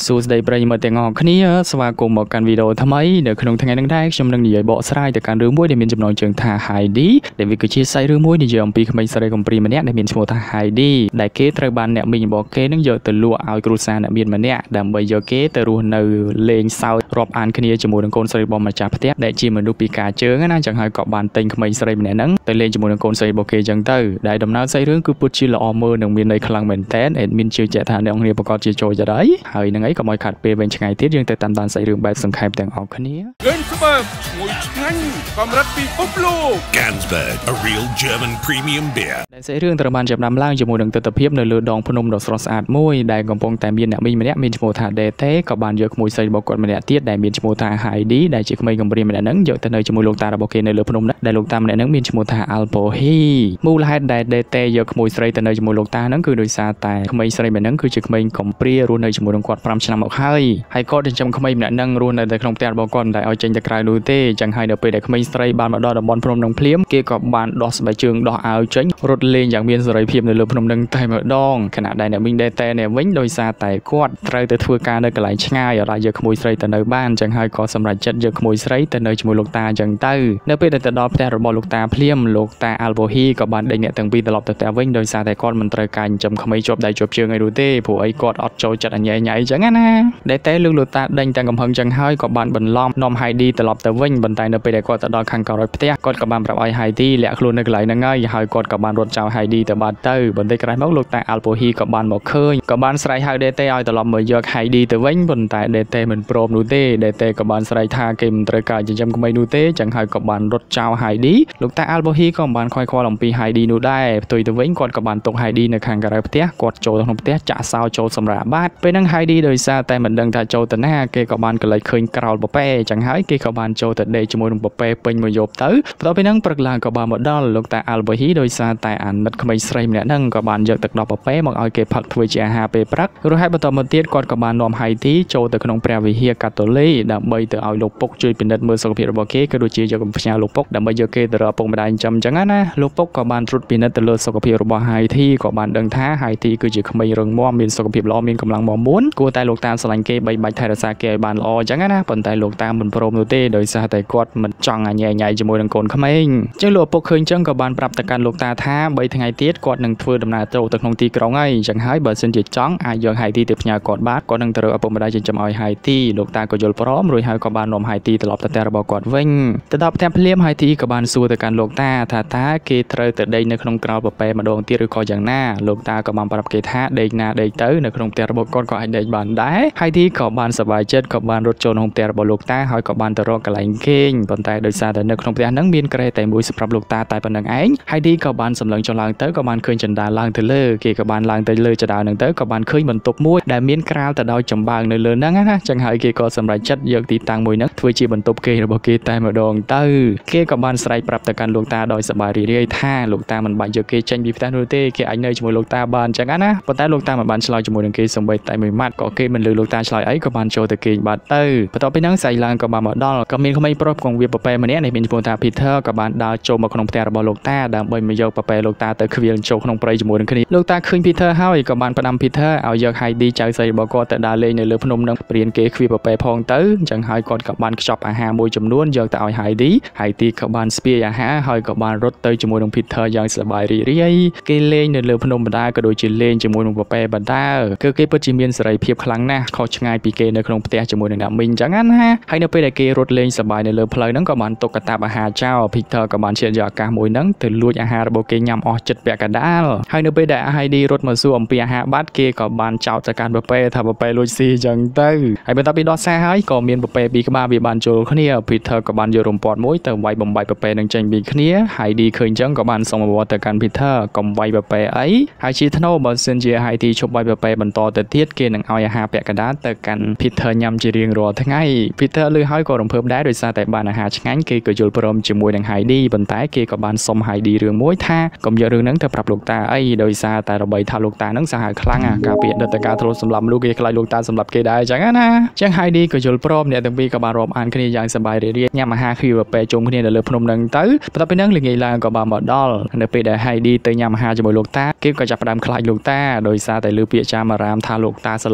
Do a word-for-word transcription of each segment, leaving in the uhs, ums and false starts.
សួស្តីប្រិយមិត្តទាំងអស់គ្នាស្វាគមន៍មកកាន់វីដេអូថ្មីនៅក្នុងថ្ងៃនេះដែរខ្ញុំនឹងនិយាយបកស្រាយទៅកាន់រឿងមួយដែលមានចំណងជើងថា Heidi ដែលវាគឺជាសាច់រឿងមួយនិយាយអំពីក្មេងស្រីកំព្រាម្នាក់ដែលមានឈ្មោះថា Heidi ដែលគេត្រូវបានអ្នកមីងរបស់គេនឹងយកទៅលក់ឲ្យគ្រួសារអ្នកមានម្នាក់ដើម្បីយកគេទៅរស់នៅលេងសើចរាប់អានគ្នាជាមួយនឹងកូនស្រីរបស់ម្ចាស់ផ្ទះដែលជាមនុស្សពិការជើងណាចឹងហើយក៏បានទិញក្មេងស្រីម្នាក់ហ្នឹងទៅលេងជាមួយនឹងកូនស្រីរបស់គេចឹងទៅដែលដំណើរសាច់រឿងគឺពិតជាល្អមើលនិងមានន័យខ្លាំងមែនតើអេដមីនជឿជាក់ថាអ្នកនាងប្រកាសជាចូលចិត្តហើយហើយនឹងអីក៏មកខាត់ពេលវិញឆ្ងាយទៀតយើងទៅតាមដានសាច់រឿងបែបសង្ខេបទាំងអស់គ្នាឃើញស្បើមឈ្ងុយឆ្ងាញ់កម្រិតពិភពលោក Gansberg a real German premium beer ដែលសាច់រឿងត្រូវបានចាប់ផ្ដើមឡើងជាមួយនឹងទិដ្ឋភាពនៅលើដងភ្នំដ៏ស្រស់ស្អាតមួយដែលកំពុងតែមានអ្នកមីងម្នាក់មានឈ្មោះថា Dete ក៏បានយកក្មួយស្រីរបស់គាត់ម្នាក់ទៀតដែលមានឈ្មោះថា Heidi ដែលជាក្មេងកំព្រាម្នាក់ហ្នឹងយកទៅនៅជាមួយលោកតារបស់គេនៅលើភ្នំនោះដែលលោកតាម្នាក់ហ្នឹងមានឈ្មោះថា Alpohi មូលហេតុដែល Dete យកក្មួយស្រីទៅនៅជាមួយលោកតាហ្នឹងគឺដោយសារតែក្មេងស្រីម្នាក់ហ្នឹងគឺជាក្មេងកំព្រារស់នៅជាមួយនឹងគាត់fiveឆ្នាំមកហើយហើយគាត់ចិញ្ចឹមក្មេងម្នាក់ហ្នឹងរស់នៅតែក្នុងផ្ទះរបស់គាត់តែឲ្យចេញទៅក្រៅនោះទេចឹងហើយនៅពេលដែលក្មេងស្រីបានមកដល់តំបន់ភ្នំនឹងភ្លាមគេក៏បានដោះស្បែកជើងដោះអាវចេញរត់លេងយ៉ាងមានសេរីភាពនៅលើភ្នំនឹងតែម្ដងខណៈដែលអ្នកមីងដេតេនេះវិញដោយសារតែគាត់ត្រូវទៅធ្វើការនៅកន្លែងឆ្ងាយឲ្យយកក្មួយស្រីទៅនៅបានចឹងហើយក៏សម្រេចចិត្តយកក្មួយស្រីទៅនៅជាមួយលោកតាចឹងទៅនៅពេលដែលទៅដល់ផ្ទះរបស់លោកតាភ្លាមលោកតា Alpohi ក៏បានដេញអ្នកទាំងពីរត្រឡប់ទៅផ្ទះវិញដោយសារតែគាត់មិនត្រូវការចិញ្ចឹមក្មេងជាប់ដៃជាប់ជើងអីនោះទេព្រោះអីគាត់អត់ចូលចិត្តអញ្ញែញ៉ៃចឹងណាដែលតែលោកលោកតាដេញទាំងកំហឹងចឹងហើយក៏បានបន្លំនាំ Heidi ត្រឡប់ទៅវិញប៉ុន្តែនៅពេលដែលគាត់ទៅដល់ខាងក្រោយផ្ទះគាត់ក៏បានប្រាប់ឲ្យ Heidi លាក់ខ្លួននៅកន្លែងហ្នឹងហើយហើយគាត់ក៏បានរត់ចោល Heidi ទៅបាត់ទៅបន្តិចក្រោយមកលោកតា Alpohi ក៏បានមកឃើញក៏បានស្រែកហៅ Dete ឲ្យត្រឡប់មកយក Heidi ទៅវិញប៉ុន្តែ Dete មិនព្រមនោះទេ Dete ក៏បានស្រែកថាគេមិនត្រូវការចិញ្ចឹមក្មេងនោះទេចឹងហើយក៏បានរត់ចោល Heidi លោកតា Alpohi ក៏បានខ្វាយខ្វល់អំពី Heidi នោះដែរផ្ទុយទៅវិញគាត់ក៏បានទុក Heidi នៅខាងក្រៅផ្ទះគាត់ចូលក្នុងផ្ទះចាក់សោចូលសម្រាប់បាតពេលហ្នឹង Heidi ដោយសារតែមិនដឹងថាចូលទៅណាគេក៏បានកលិចឃើញក្រោលពពែចឹងហើយគេក៏បានចូលទៅដេកជាមួយនឹងពពែពេញមួយយប់ទៅបន្ទាប់ពីហ្នឹងព្រឹកឡើងក៏បានមកដល់លោកតា Alpohi ដោយសារតែអាណិតក្មេងស្រីម្នាក់ហ្នឹងក៏បានយកទឹកដោះពពែមកឲ្យគេផឹកធ្វើជាអាហារពេលព្រឹករួចហើយបន្តមកទៀតគាត់ក៏បាននាំ Heidi ចូលទៅក្នុងព្រះវិហារកាតូលិកដើម្បីទៅឲ្យលោកពុកជួយពិនិត្យមើលសុខភាពរបស់គេក៏ដូចជាយកកំផ្ញើលោកពុកដើម្បីយកគេទៅរកពុកម្ដាយចិញ្ចឹមចឹងណាលោកពុកក៏បានត្រួតពិនិត្យទៅលើសុខភាពរបស់ Heidi ក៏បានដឹងថា Heidi គឺជាក្មេងរឹងមាំមានសុខភាពល្អមានកម្លាំងមាំមួនគួរតែលោកតាស្រឡាញ់គេបីបាច់ថែរក្សាគេឲ្យបានល្អចឹងណាប៉ុន្តែលោកតាមិនព្រមនោះទេដោយសារតែគាត់មិនចង់អញ្ញែញ៉ៃជាមួយនឹងកូនក្មេងចឹងលោកឪពុកឃើញចឹងក៏បានប្រាប់ទៅកាន់លោកតាថាបីថ្ងៃទៀតគាត់នឹងធ្វើដំណើរចូលទៅក្នុងទីក្រុងហើយចឹងហើយបើសិនជាចង់អាចយក Heidi ទៅផ្ញើគាត់បានគាត់នឹងទៅរកឪពុកម្ដាយចិញ្ចឹមឲ្យ Heidi លោកតាក៏យល់ព្រមរួចហើយក៏បាននាំ Heidi ត្រឡប់ទៅផ្ទះរបស់គាត់វិញទៅដល់ផ្ទះភ្លាម Heidi ក៏បានសួរទៅកាន់លោកតាថាតើគេត្រូវទៅដេកនៅក្នុងក្រោលពពែម្ដងទៀតឬក៏យ៉ាងណាលោកតាក៏បានប្រាប់គេថាដេកណាដេកទៅនៅក្នុងផ្ទះរបស់គាត់ក៏អាចដេកបានដែរ Heidi ក៏បានសប្បាយចិត្តក៏បានរត់ចូលក្នុងផ្ទះរបស់លោកតាហើយក៏បានទៅរកកន្លែងគេងប៉ុន្តែដោយសារតែនៅក្នុងផ្ទះហ្នឹងមានក្រែតែមួយសម្រាប់លោកតាតែប៉ុណ្្នឹងឯង Heidi ក៏បានសម្លឹងចុះឡើងទៅក៏បានឃើញចន្ទាឡើងទៅលើគេក៏បានឡើងទៅលើចន្ទាហ្នឹងទៅក៏បានឃើញបន្ទប់មួយដែលមានក្រាលទៅដោយចំបើងនៅលើហ្នឹងណាចឹងហើយគេក៏សម្រេចចិត្តយកទីតាំងមួយហ្នឹងធ្វើជាបន្ទប់គេរបស់គេតែម្ដងទៅគេក៏បានស្រែកប្រាប់ទៅកាន់លោកតាដោយសប្បាយរីករាយថាលោកតាមិនបាច់យកគេចេញពីផ្ទះនោះទេគេអាចនៅជាមួយលោកតាបានចឹងណាប៉ុន្តែលោកតាមិនបានឆ្លើយជាមួយនឹងគេសូម្បីតែមួយម៉ាត់ក៏គេមិនលើលោកតាឆ្លើយអីក៏បានចូលទៅគេងបាត់ទៅបន្ទាប់ពីហ្នឹងស្អែកឡើងក៏បានមកដល់ក៏មានក្មេងប្រុសកងវាពពែម្នាក់នេះមានឈ្មោះថា Peter ក៏បានដើរចូលមកក្នុងផ្ទះរបស់លោកតាដើម្បីមកយកពពែលោកតាទៅខ្វៀលចូលក្នុងព្រៃជាមួយនឹងគ្នាលោកតាឃើញ Peter ហើយក៏បានផ្ដាំ Peter ឲ្យយក Heidi ចៅស្រីរបស់គាត់ទៅដើរលេងនៅលើភ្នំនឹងព្រានគេខ្វៀលពពែផងទៅអញ្ចឹងហើយគាត់ក៏បានខ្ចប់អាហារមួយចំនួនយកទៅឲ្យ Heidi Heidi ក៏បានស្ពាយអាហារហើយក៏បានរត់ទៅជាមួយនឹង Peter យ៉ាងសប្បាយរីករាយគេលេងនៅលើភ្នំបណ្ដាក៏ដូចជាលេងជាមួយនឹងពពែបណ្ដាគឺគេពិតជាមានសេរីភាពខ្លាំងណាស់ខុសឆ្ងាយពីគេនៅក្នុងផ្ទះជាមួយនឹងអ្នកមីងអញ្ចឹងណាហើយនៅពេលដែលគេរត់លេងសប្បាយនៅលើផ្លូវហ្នឹងក៏បានទុកកាតាបអាហារចោល Peter ក៏បានឈានយកឱកាសមួយហ្នឹងទៅលួចអាហាររបស់គេញ៉ាំអស់ចិត្តពាក់កណ្ដាលហើយនៅពេលដែល Heidi រត់មកសួរអំពីអាហារបាត់គេក៏បានចោទទៅកាន់ពពែថាពពែលួចស៊ីអញ្ចឹងទៅហើយបន្ទាប់ពីដោះសារហើយក៏មានពពែពីរក្បាលវាបានចូលគ្នា Peter ក៏បានយករំពាត់មួយទៅវាយបំបាយពពែនឹងចេញពីគ្នា Heidi ឃើញអញ្ចឹងក៏បានសុំអវត្តទៅកាន់ Peter កុំវាយពពែអីហើយជាថ្នូរបើសិនជា Heidi ឈប់វាយពពែបន្តទៅទៀតគេនឹងឲ្យអាហារពាក់កណ្ដាលទៅកាន់ Peter ញ៉ាំជារៀងរាល់ថ្ងៃ Peter លឺហើយក៏រំភើបដែរដោយសារតែបានអាហារឆ្ងាញ់គេក៏យល់ព្រមជាមួយនឹង Heidi ប៉ុន្តែគេក៏បានសុំ Heidi រឿងមួយថាកុំយករឿងហ្នឹងទៅប្រាប់លោកតាអីដោយសារតែរបីថាលោកតាហ្នឹងសាហាវខ្លាំងអាការពារដិតការធ្លុះសម្លាប់មនុស្សគេខ្លាចលោកតាសម្លាប់គេដែរអញ្ចឹងណាអញ្ចឹង Heidi ក៏យល់ព្រមអ្នកទាំងពីរក៏បានរាប់អានគ្នាយ៉ាងសប្បាយរីករាយញ៉ាំអាហារខ្វៀលពពែជុំគ្នានៅលើភ្នំហ្នឹងទៅបន្ទាប់ពីហ្នឹងល្ងាចឡើងក៏បានមកដល់នៅពេលដែល Heidi ទៅញ៉ាំអាហារជាមួយលោកតាគេក៏ចាប់ផ្ដើមខ្លាចលោកតាដោយសារតែឮពាក្យចាមអារាមថាលោកតាស្លាប់មនុស្ស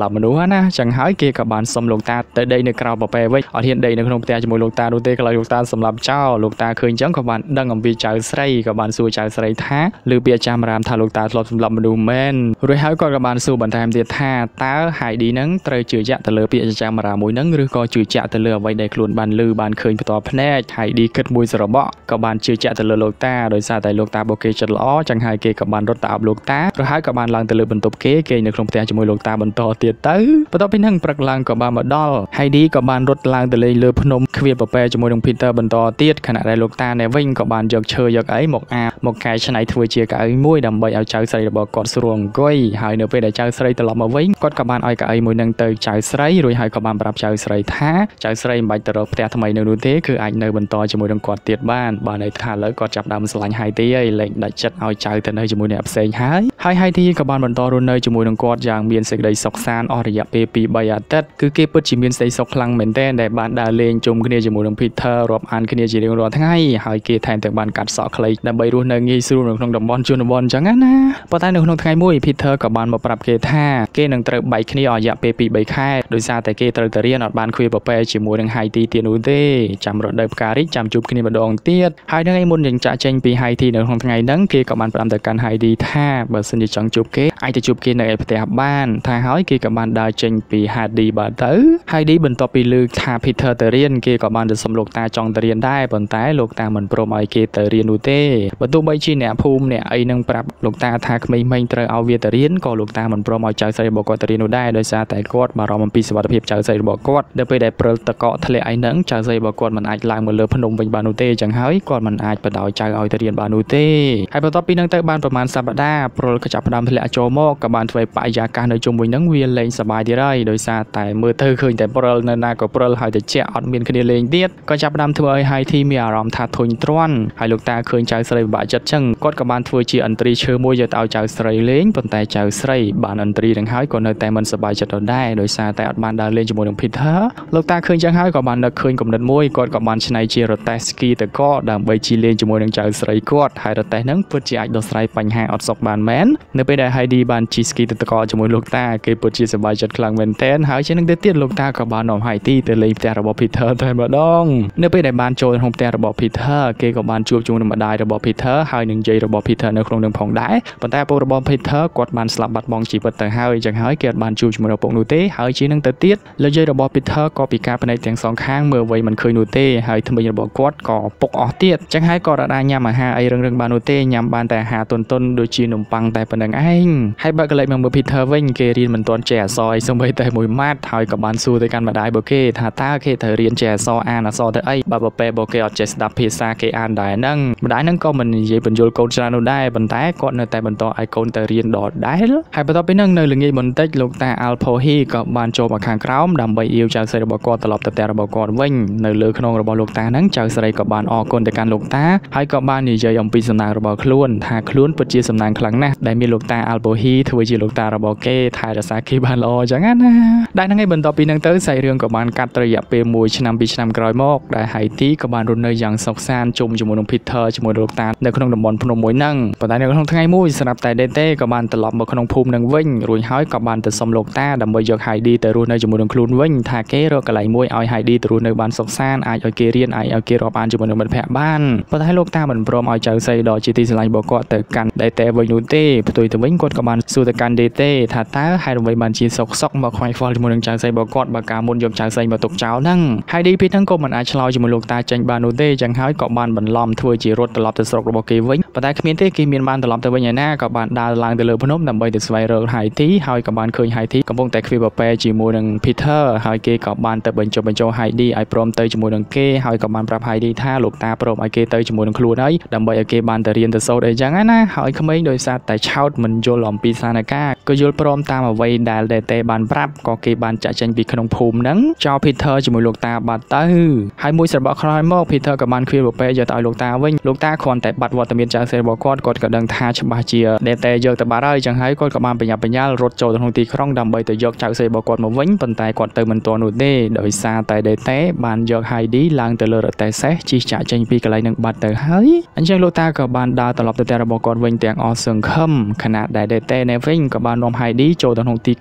ណាចឹងហើយគេក៏បានសុំលោកតាទៅដីនៅក្រៅបបែវិញអត់ហ៊ានដីនៅក្នុងផ្ទះជាមួយលោកតានោះទេក៏លោកតាសម្រាប់ចោលលោកតាឃើញចឹងក៏បានដឹងអំពីចៅស្រីក៏បានសួរចៅស្រីថាឬពីអាចារ្យរាមថាលោកតាធ្លាប់សម្លាប់មនុស្សមែនរួចហើយគាត់ក៏បានសួរបន្ថែមទៀតថាតើ Heidi នឹងត្រូវជឿជាក់ទៅលើពាក្យអាចារ្យរាមមួយនឹងឬក៏ជឿជាក់ទៅលើអ្វីដែលខ្លួនបានឮបានឃើញផ្ទាល់ភ្នែក Heidi គិតមួយសរបក់ក៏បានជឿជាក់ទៅលើលោកតាដោយសារតែលោកតារបស់គេចិត្តល្អចឹងហើយគេក៏បានរត់ទៅអបលោកតារួចហើយក៏បានឡើងទៅលើបន្ទប់គេគេនៅក្នុងផ្ទះជាមួយលោកតាបន្តទៀតទៅបន្ទាប់ពីហ្នឹងព្រឹកឡើងក៏បានមកដល់ Heidi ក៏បានរត់ឡើងទៅលេងលើភ្នំខ្វៀលពពែជាមួយនឹង Peter បន្តទៀតខណៈដែលលោកតានៅវិញក៏បានយកឈើយកអីមកអាមកកែច្នៃធ្វើជាកៅអីមួយដើម្បីឲ្យចៅស្រីរបស់គាត់ស្រួលអង្គុយហើយនៅពេលដែលចៅស្រីត្រឡប់មកវិញគាត់ក៏បានឲ្យកៅអីមួយនឹងទៅចៅស្រីរួចហើយក៏បានប្រាប់ចៅស្រីថាចៅស្រីមិនបាច់ទៅរកផ្ទះថ្មីនៅនោះទេគឺអាចនៅបន្តជាមួយនឹងគាត់ទៀតបានបានន័យថាឥឡូវគាត់ចាប់ដើមស្រឡាញ់ Heidi ហើយលែងដាច់ចិត្តឲ្យចៅទៅនៅជាមួយអ្នកផ្សេងហើយហើយ Heidi ក៏បានបន្តរស់នៅជាមួយនឹងគាត់យ៉ាងមានសេចក្តីសុខសាន្តអស់រយៈពេលពីរបីអាទិត្យគឺគេពិតជាមានសេចក្តីសុខខ្លាំងមែនទែនដែលបានដើរលេងជុំគ្នាជាមួយនឹង Peter រាប់អានគ្នាជារៀងរាល់ថ្ងៃហើយគេថែមទាំងបានកាត់សក់ខ្លីដើម្បីរស់នៅងាយស្រួលនៅក្នុងតំបន់ជនបទអញ្ចឹងណាប៉ុន្តែនៅក្នុងថ្ងៃមួយ Peter ក៏បានមកប្រាប់គេថាគេនឹងត្រូវបែកគ្នាអស់រយៈពេលពីរបីខែដោយសារតែគេត្រូវទៅរៀនអត់បានឃ្វាពពែជាមួយនឹង Heidi ទៀតនោះទេចាំរដូវផ្ការីកចាំជួបគ្នាម្ដងទៀតហើយនៅថ្ងៃមុននឹងចាក់ចេញពី Heidi នៅក្នុងថ្ងៃហ្នឹងគេក៏បានផ្ដាំទៅកាន់ Heidi ថាបើសិនជាចង់ជួបគេអាចទៅជួបគេនៅឯផ្ទះបានថាហើយគេក៏បានដើរចេញពី Heidi បាទទៅ Heidi បន្ទាប់ពីឮថា Peter ទៅរៀនគេក៏បានទៅសុំលោកតាចង់ទៅរៀនដែរប៉ុន្តែលោកតាមិនព្រមឲ្យគេទៅរៀននោះទេបើទោះបីជាអ្នកភូមិអ្នកអីនឹងប្រាប់លោកតាថាក្មេងៗត្រូវឲ្យវាទៅរៀនក៏លោកតាមិនព្រមឲ្យចៅស្រីរបស់គាត់ទៅរៀននោះដែរដោយសារតែគាត់បារម្ភអំពីសុវត្ថិភាពចៅស្រីរបស់គាត់នៅពេលដែលព្រិលតកកធ្លាក់ឯហ្នឹងចៅស្រីរបស់គាត់មិនអាចឡើងមកលើភ្នំវិញបាននោះទេចឹងហើយគាត់មិនអាចបដ ឲ្យចៅឲ្យទៅរៀនបាននោះទេហើយបន្ទាប់ពីហ្នឹងទៅបានប្រហែលសប្តាហ៍ព្រុលក៏ចាប់ផ្ដើមធ្លាក់ចូលមកក៏បានធ្វើបរិយាកាសនៅជុំវិញហ្នឹងវាលេងសប្បាយទៀតហើយដោយសារតែមើលទៅឃើញតែព្រុលនៅណាក៏ព្រុលហើយតែជាអត់មានគ្នាលេងទៀតក៏ចាប់ផ្ដើមធ្វើឲ្យ Heidi មានអារម្មណ៍ថាធុញទ្រាន់ហើយលោកតាឃើញចៅស្រីពិបាកចិត្តចឹងគាត់ក៏បានធ្វើជាអន្ត្រីឈើមួយយកទៅឲ្យចៅស្រីលេងប៉ុន្តែចៅស្រីបានអន្ត្រីនឹងហើយក៏នៅតែមិនសប្បាយចិត្តដដែលដោយសារតែអត់បានដើរលេងជាមួយនឹង Peter លោកតាឃើញចឹងហើយក៏បាននឹកឃើញគំនិតមួយគាត់ក៏បានច្នៃជារទេះស្គីទៅកដើម្បីជិះលេងជាមួយនឹងចៅស្រីគាត់ហើយរទេះហ្នឹងពិតជាអាចដោះស្រាយបញ្ហាអត់សុខបានមែននៅពេលដែល Heidi បានជិះស្គីទៅកជាមួយលោកតាគេពិតជាសប្បាយចិត្តខ្លាំងមែនទែនហើយជានឹងទៅទៀតលោកតាក៏បាននាំ Heidi ទៅលេងផ្ទះរបស់ Peter តែម្ដងនៅពេលដែលបានចូលក្នុងផ្ទះរបស់ Peter គេក៏បានជួបជាមួយនឹងម្ដាយរបស់ Peter ហើយនឹងយាយរបស់ Peter នៅក្នុងនឹងផងដែរប៉ុន្តែឪពុករបស់ Peter គាត់បានស្លាប់បាត់បង់ជីវិតទៅហើយចឹងហើយគេអត់បានជួបជាមួយឪពុកនោះទេហើយជានឹងទៅទៀតលើយាយរបស់ Peter ក៏ពិការភ្នែកទាំងសងខាងមើលអ្វីមិនឃើញនោះទេហើយថ្មីរបស់គាត់ក៏ពុកអស់ទៀតចឹងហើយក៏រត់អាចញ៉ាំអាហារអីរឹងរឹងបាននោះទេញ៉ាំបានតែអាហារតុនតុនដូចជានំប៉័ងតែប៉ុណ្្នឹងឯងហើយបើកលេចមកមើល Peter វិញគេរៀនមិនទាន់ចេះអក្សរអីសូម្បីតែមួយម៉ាត់ហើយក៏បានសួរទៅកាន់ម្ដាយរបស់គេថាតើគេត្រូវរៀនចេះអក្សរអានអក្សរទៅអីបើប្រពែរបស់គេអត់ចេះស្ដាប់ភាសាគេអានដែរហ្នឹងម្ដាយហ្នឹងក៏មិននិយាយបញ្យល់កូនច្រើននោះដែរប៉ុន្តែគាត់នៅតែបន្តឲ្យកូនទៅរៀនដដែលហើយបន្ទាប់ពីហ្នឹងនៅល្ងាចបន្តិចលោកតា Alpohi ក៏បានចូលមកខាងក្រោមដើម្បីអៀវចៅស្រីរបស់គាត់ត្រឡប់ទៅផ្ទះរបស់គាត់វិញនៅលើខ្នងរបស់លោកតាហ្នឹងចៅស្រីក៏បានអរគុណទៅកាន់លោកតាហើយក៏បាននិយាយអំពីសំណាងរបស់ខ្លួនថាខ្លួនពិតជាសំណាងខ្លាំងណាស់ដែលមានលោកតា Alpohi ធ្វើជាលោកតារបស់គេថែរក្សាគេបានល្អចឹងណាដែលហ្នឹងឯងបន្ទាប់ពីហ្នឹងទៅសាច់រឿងក៏បានកាត់រយៈពេលមួយឆ្នាំពីរឆ្នាំក្រោយមកដែល Heidi ក៏បានរស់នៅយ៉ាងសុខសាន្តជុំជាមួយនឹង Peter ជាមួយលោកតានៅក្នុងតំបន់ភ្នំមួយហ្នឹងប៉ុន្តែនៅក្នុងថ្ងៃមួយស្រាប់តែ Dete ក៏បានត្រឡប់មកក្នុងភូមិនឹងវិញរួចហើយក៏បានទៅសុំលោកតាដើម្បីយក Heidi ទៅរស់នៅជាមួយនឹងខ្លួនវិញថាគេរកកន្លែងមួយឲ្យ Heidi ទៅរស់នៅបានសុខសាន្តអាចឲ្យគេរៀនអាចឲ្យគេរាប់អានជាមួយនឹងមិត្តភក្តិបានប៉ុន្តែលោកតាមិនព្រមឲ្យចៅស្រីដ៏ជាទីស្រឡាញ់របស់គាត់ទៅកាន់ Dete វិញនោះទេផ្ទុយទៅវិញគាត់ក៏បានសួរទៅកាន់ Dete ថាតើហេតុអ្វីបានជាសុកសុកមកខ្វាយខ្វល់ជាមួយនឹងចៅស្រីរបស់គាត់បើកាលមុនយកចៅស្រីមកទុកចោលហ្នឹង Heidi ពីហ្នឹងក៏មិនអាចឆ្លើយជាមួយលោកតាចេញបាននោះទេចឹងហើយក៏បានបន្លំធ្វើជារត់ត្រឡប់ទៅស្រុករបស់គេវិញប៉ុន្តែគ្មានទេគេមានបានត្រឡប់ទៅវិញឯណាក៏បានដើរឡើងទៅលើភ្នំដើម្បីទៅស្វែងរក Heidi ហើយក៏បានឃើញ Heidi កំពុងតែខ្វៀបប៉ែជាមួយនឹង Peter ហើយគេក៏បានទៅបញ្ចុះបញ្ចូល Heidi ឲ្យព្រមទៅជាមួយនឹងគេហើយក៏បានប្រាប់ Heidi ថាលោកតាព្រមឲ្យគេទៅជាមួយនឹងខ្លួនហើយដើម្បីឲ្យគេបានទៅរៀនទៅសូត្រអីចឹងណាហើយក្មេងដោយសារតែឆោតមិនយល់អំពីស្ថានភាពក៏យល់ព្រមតាមអ្វីដែល Dete បានប្រាប់ក៏គេបានចាក់ចេញពីក្នុងភូមិហ្នឹងចោល Peter ជាមួយលោកតាបាត់ទៅហើយមួយស្របក្រោយមក Peter ក៏បានខ្វៀបប៉ែយកទៅឲ្យលោកតាវិញលោកតាគ្រាន់តែបាត់វត្តមានចៅស្រីរបស់គាត់គាត់ក៏ដឹងថាច្បាស់ជា Dete យកទៅបាត់ហើយចឹងហើយគាត់ក៏បានបញ្ញាបញ្ញាល់រត់ចូលទៅក្នុងទីក្រុងដើម្បីទៅយកចៅស្រីរបស់គាត់មកវិញប៉ុន្តែគាត់ទៅមិនទាន់នោះទេដោយសារតែ Dete បានយក Heidi ឡើងទៅលើរទេះសេះជិះចាក់ចេញពីកន្លែងនឹងបាត់ទៅហើយអញ្ចឹងលោកតាក៏បានដើរត្រឡប់ទៅផ្ទះរបស់គាត់វិញទាំងអស់សង្ឃឹមខណៈដែល Dete នៅវិញក៏បាននាំ Heidi ចូលទៅក្នុងទីក្រុង